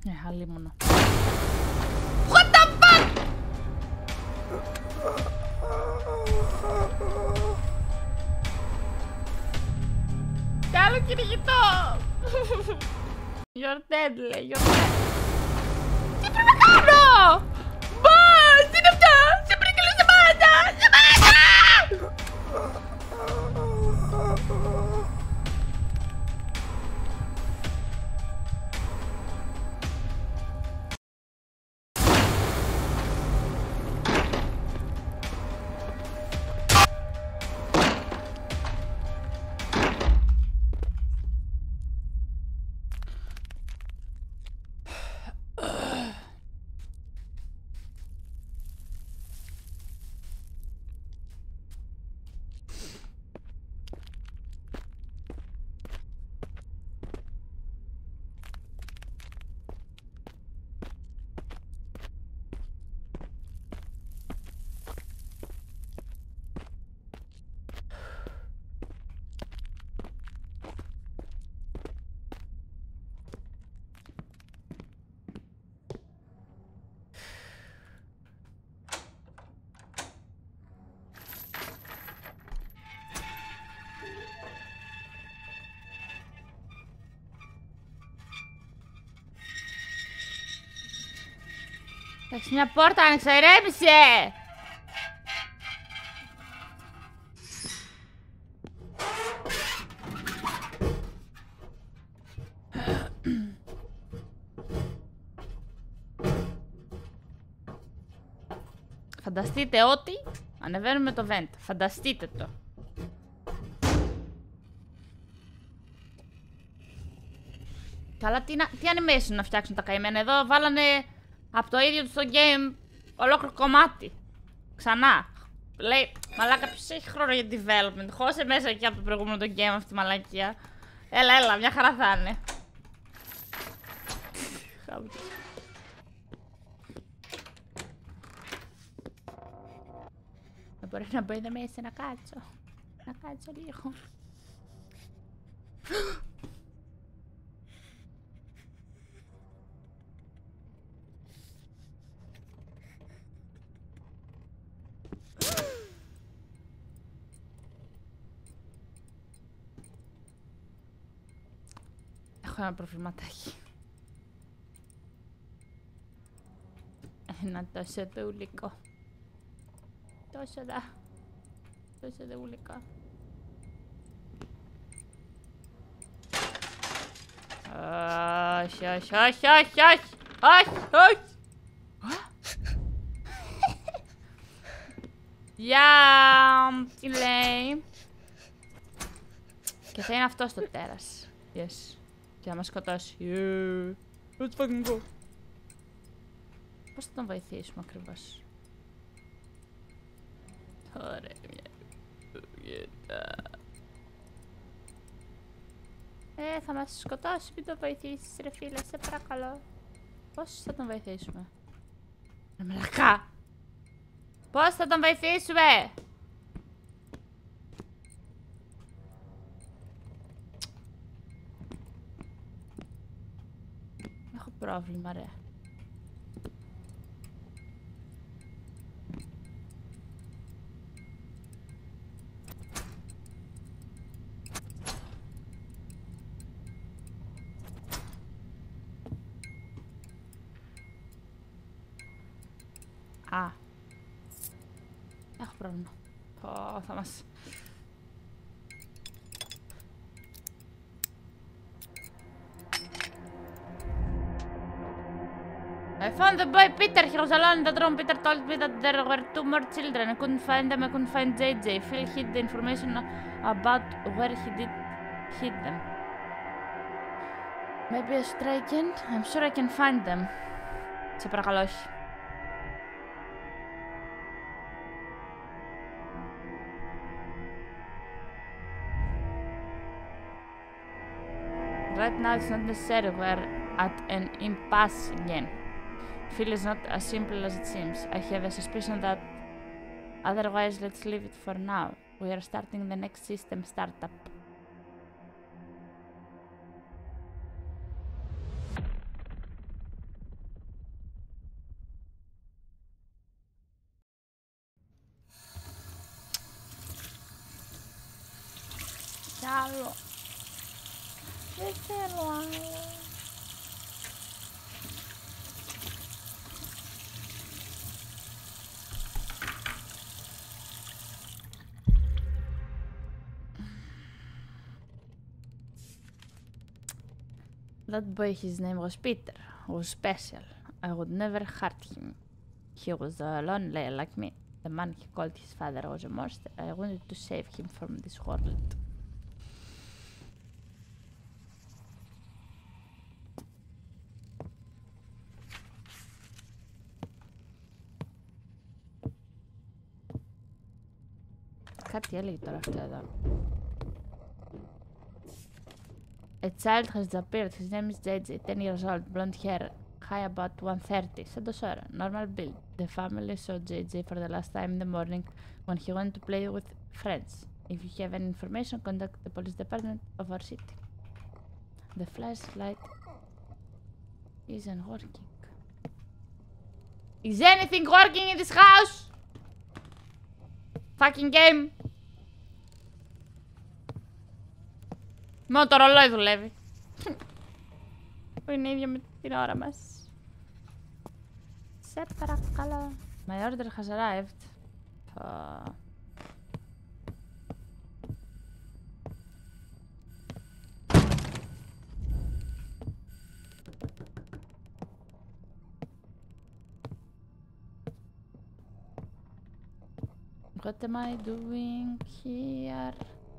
Ε, αλίμονο. What the fuck! Τι άλλο κυνηγητό! You're dead, λέει, you're dead. Τι πρέπει να κάνω! Μπας, τι είναι αυτά! Σε παρακαλώ, σταμάτα! Σταμάτα! Εντάξει, μια πόρτα άνοιξα, ηρέμησε! Φανταστείτε ότι ανεβαίνουμε το vent. Φανταστείτε το. Καλά, τι, να, τι animation να φτιάξουν τα καημένα. Εδώ βάλανε από το ίδιο του το game ολόκληρο κομμάτι. Ξανά. Λέει, μαλάκα, ποιος έχει χρόνο για development. Χώσε μέσα εκεί από το προηγούμενο το game αυτή τη μαλακία. Έλα, έλα, μια χαρά θα είναι. Δεν μπορεί να μπω εδώ μέσα να κάτσω. Να κάτσω λίγο. Έχω ένα προβληματάκι. Ένα τόσο δούλικο. Τόσο δα. Τόσο δούλικο. Όχι, όχι, όχι, όχι, όχι, όχι, όχι. Γεια, τι λέει. Και θα είναι αυτό στο τέρας. Yes. Και θα μας σκοτώσει. Yeah. Let's fucking go. Πώς θα τον βοηθήσουμε ακριβώς? Ωραία, μια κουγέτα. Ε, θα μας σκοτώσει, μην τον βοηθήσεις ρε φίλε, σε παρακαλώ. Πώς θα τον βοηθήσουμε? Ρε μαλακά! Πώς θα τον βοηθήσουμε? Έχω πρόβλημα ρε. Α. Έχω πρόβλημα. Πω, θα μας... I found the boy Peter. He was alone in the room. Peter told me that there were two more children. I couldn't find them. I couldn't find J J. Phil hid the information about where he did hid them. Maybe I should try again. I'm sure I can find them. Σε παρακαλώ, όχι. Right now it's not necessary. We're at an impasse again. Phil is not as simple as it seems. I have a suspicion that otherwise let's leave it for now. We are starting the next system startup. άλλο. Δεν θέλω άλλο. That boy, his name was Peter, was special. I would never hurt him. He was uh, lonely like me. The man he called his father was a monster. I wanted to save him from this world. Κάτι έλεγε τώρα αυτό εδώ. A child has appeared. His name is J J, ten years old, blonde hair, high about one thirty. Σαν το Sora, normal build. The family saw J J for the last time in the morning when he went to play with friends. If you have any information, contact the police department of our city. The flashlight isn't working. Is anything working in this house? Fucking game. Μόνο το ρολόι δουλεύει. Που είναι ίδιο με την ώρα μας. Σε παρακαλώ. My order has arrived. Uh... What am I doing here?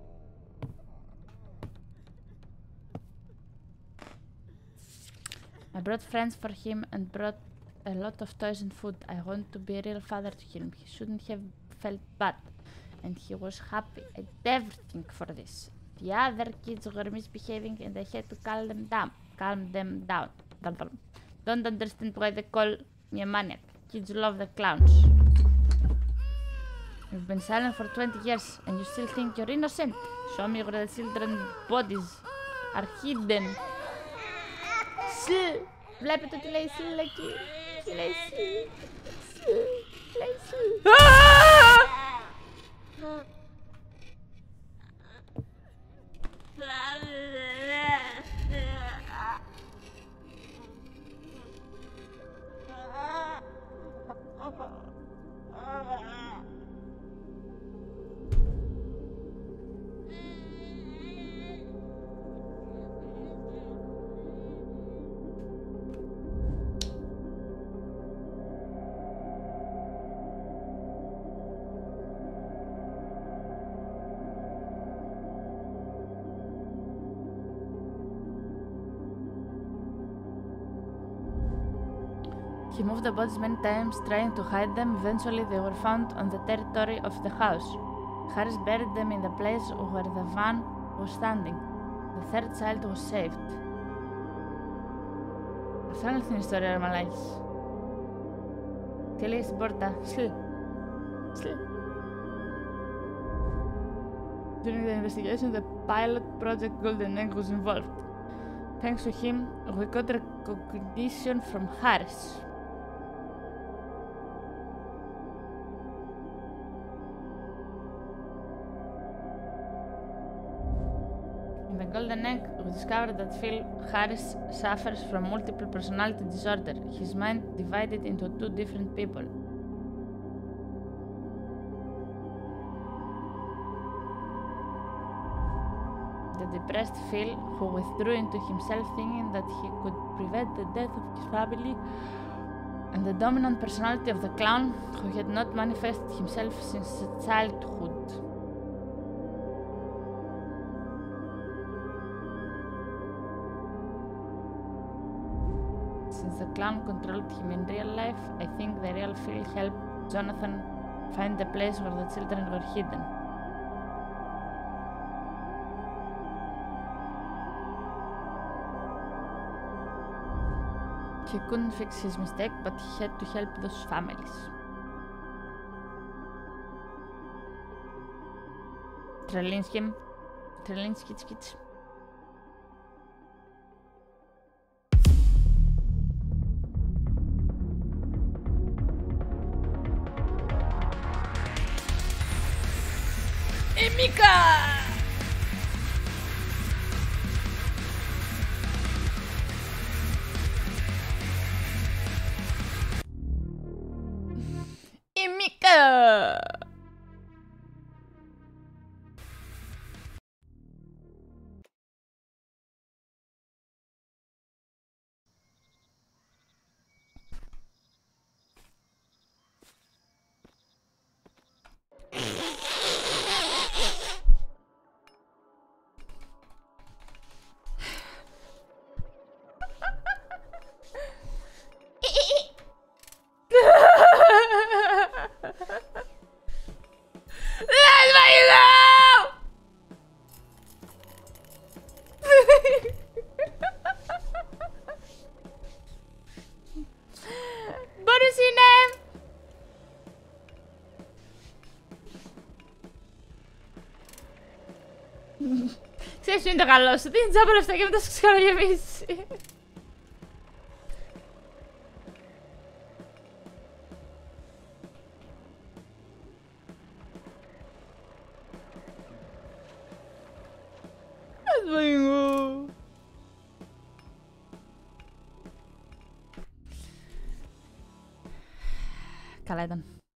I brought friends for him and brought a lot of toys and food. I want to be a real father to him. He shouldn't have felt bad. And he was happy. I did everything for this. The other kids were misbehaving and I had to calm them down. Calm them down. Don't understand why they call me a maniac. Kids love the clowns. You've been silent for twenty years and you still think you're innocent. Show me where the children's bodies are hidden. Σλ. Βλέπετε ότι λέει σλ εκεί. Και λέει σλ. Σλ. Λέει σλ. He moved the bodies many times, trying to hide them. Eventually, they were found on the territory of the house. Harris buried them in the place where the van was standing. The third child was saved. Αυτά είναι την ιστορία, ρε μαλάκης. Τι λέει στην πόρτα. Σλ. Σλ. During the investigation, the pilot project Golden Egg was involved. Thanks to him, we got recognition from Harris. In the Golden Egg, we discovered that Phil Harris suffers from multiple personality disorder. His mind divided into two different people. The depressed Phil, who withdrew into himself thinking that he could prevent the death of his family, and the dominant personality of the clown, who had not manifested himself since childhood. Since the clown controlled him in real life, I think the real Phil helped Jonathan find the place where the children were hidden. He couldn't fix his mistake, but he had to help those families. Trelinsky, Trelinsky, skits. Emika! Μπόνους είναι! Ξέρεις ποιο είναι το καλό σου, δίνει τζάμπα λεφτά και μετά σου ξαναγεμίσει. Καλά ήταν.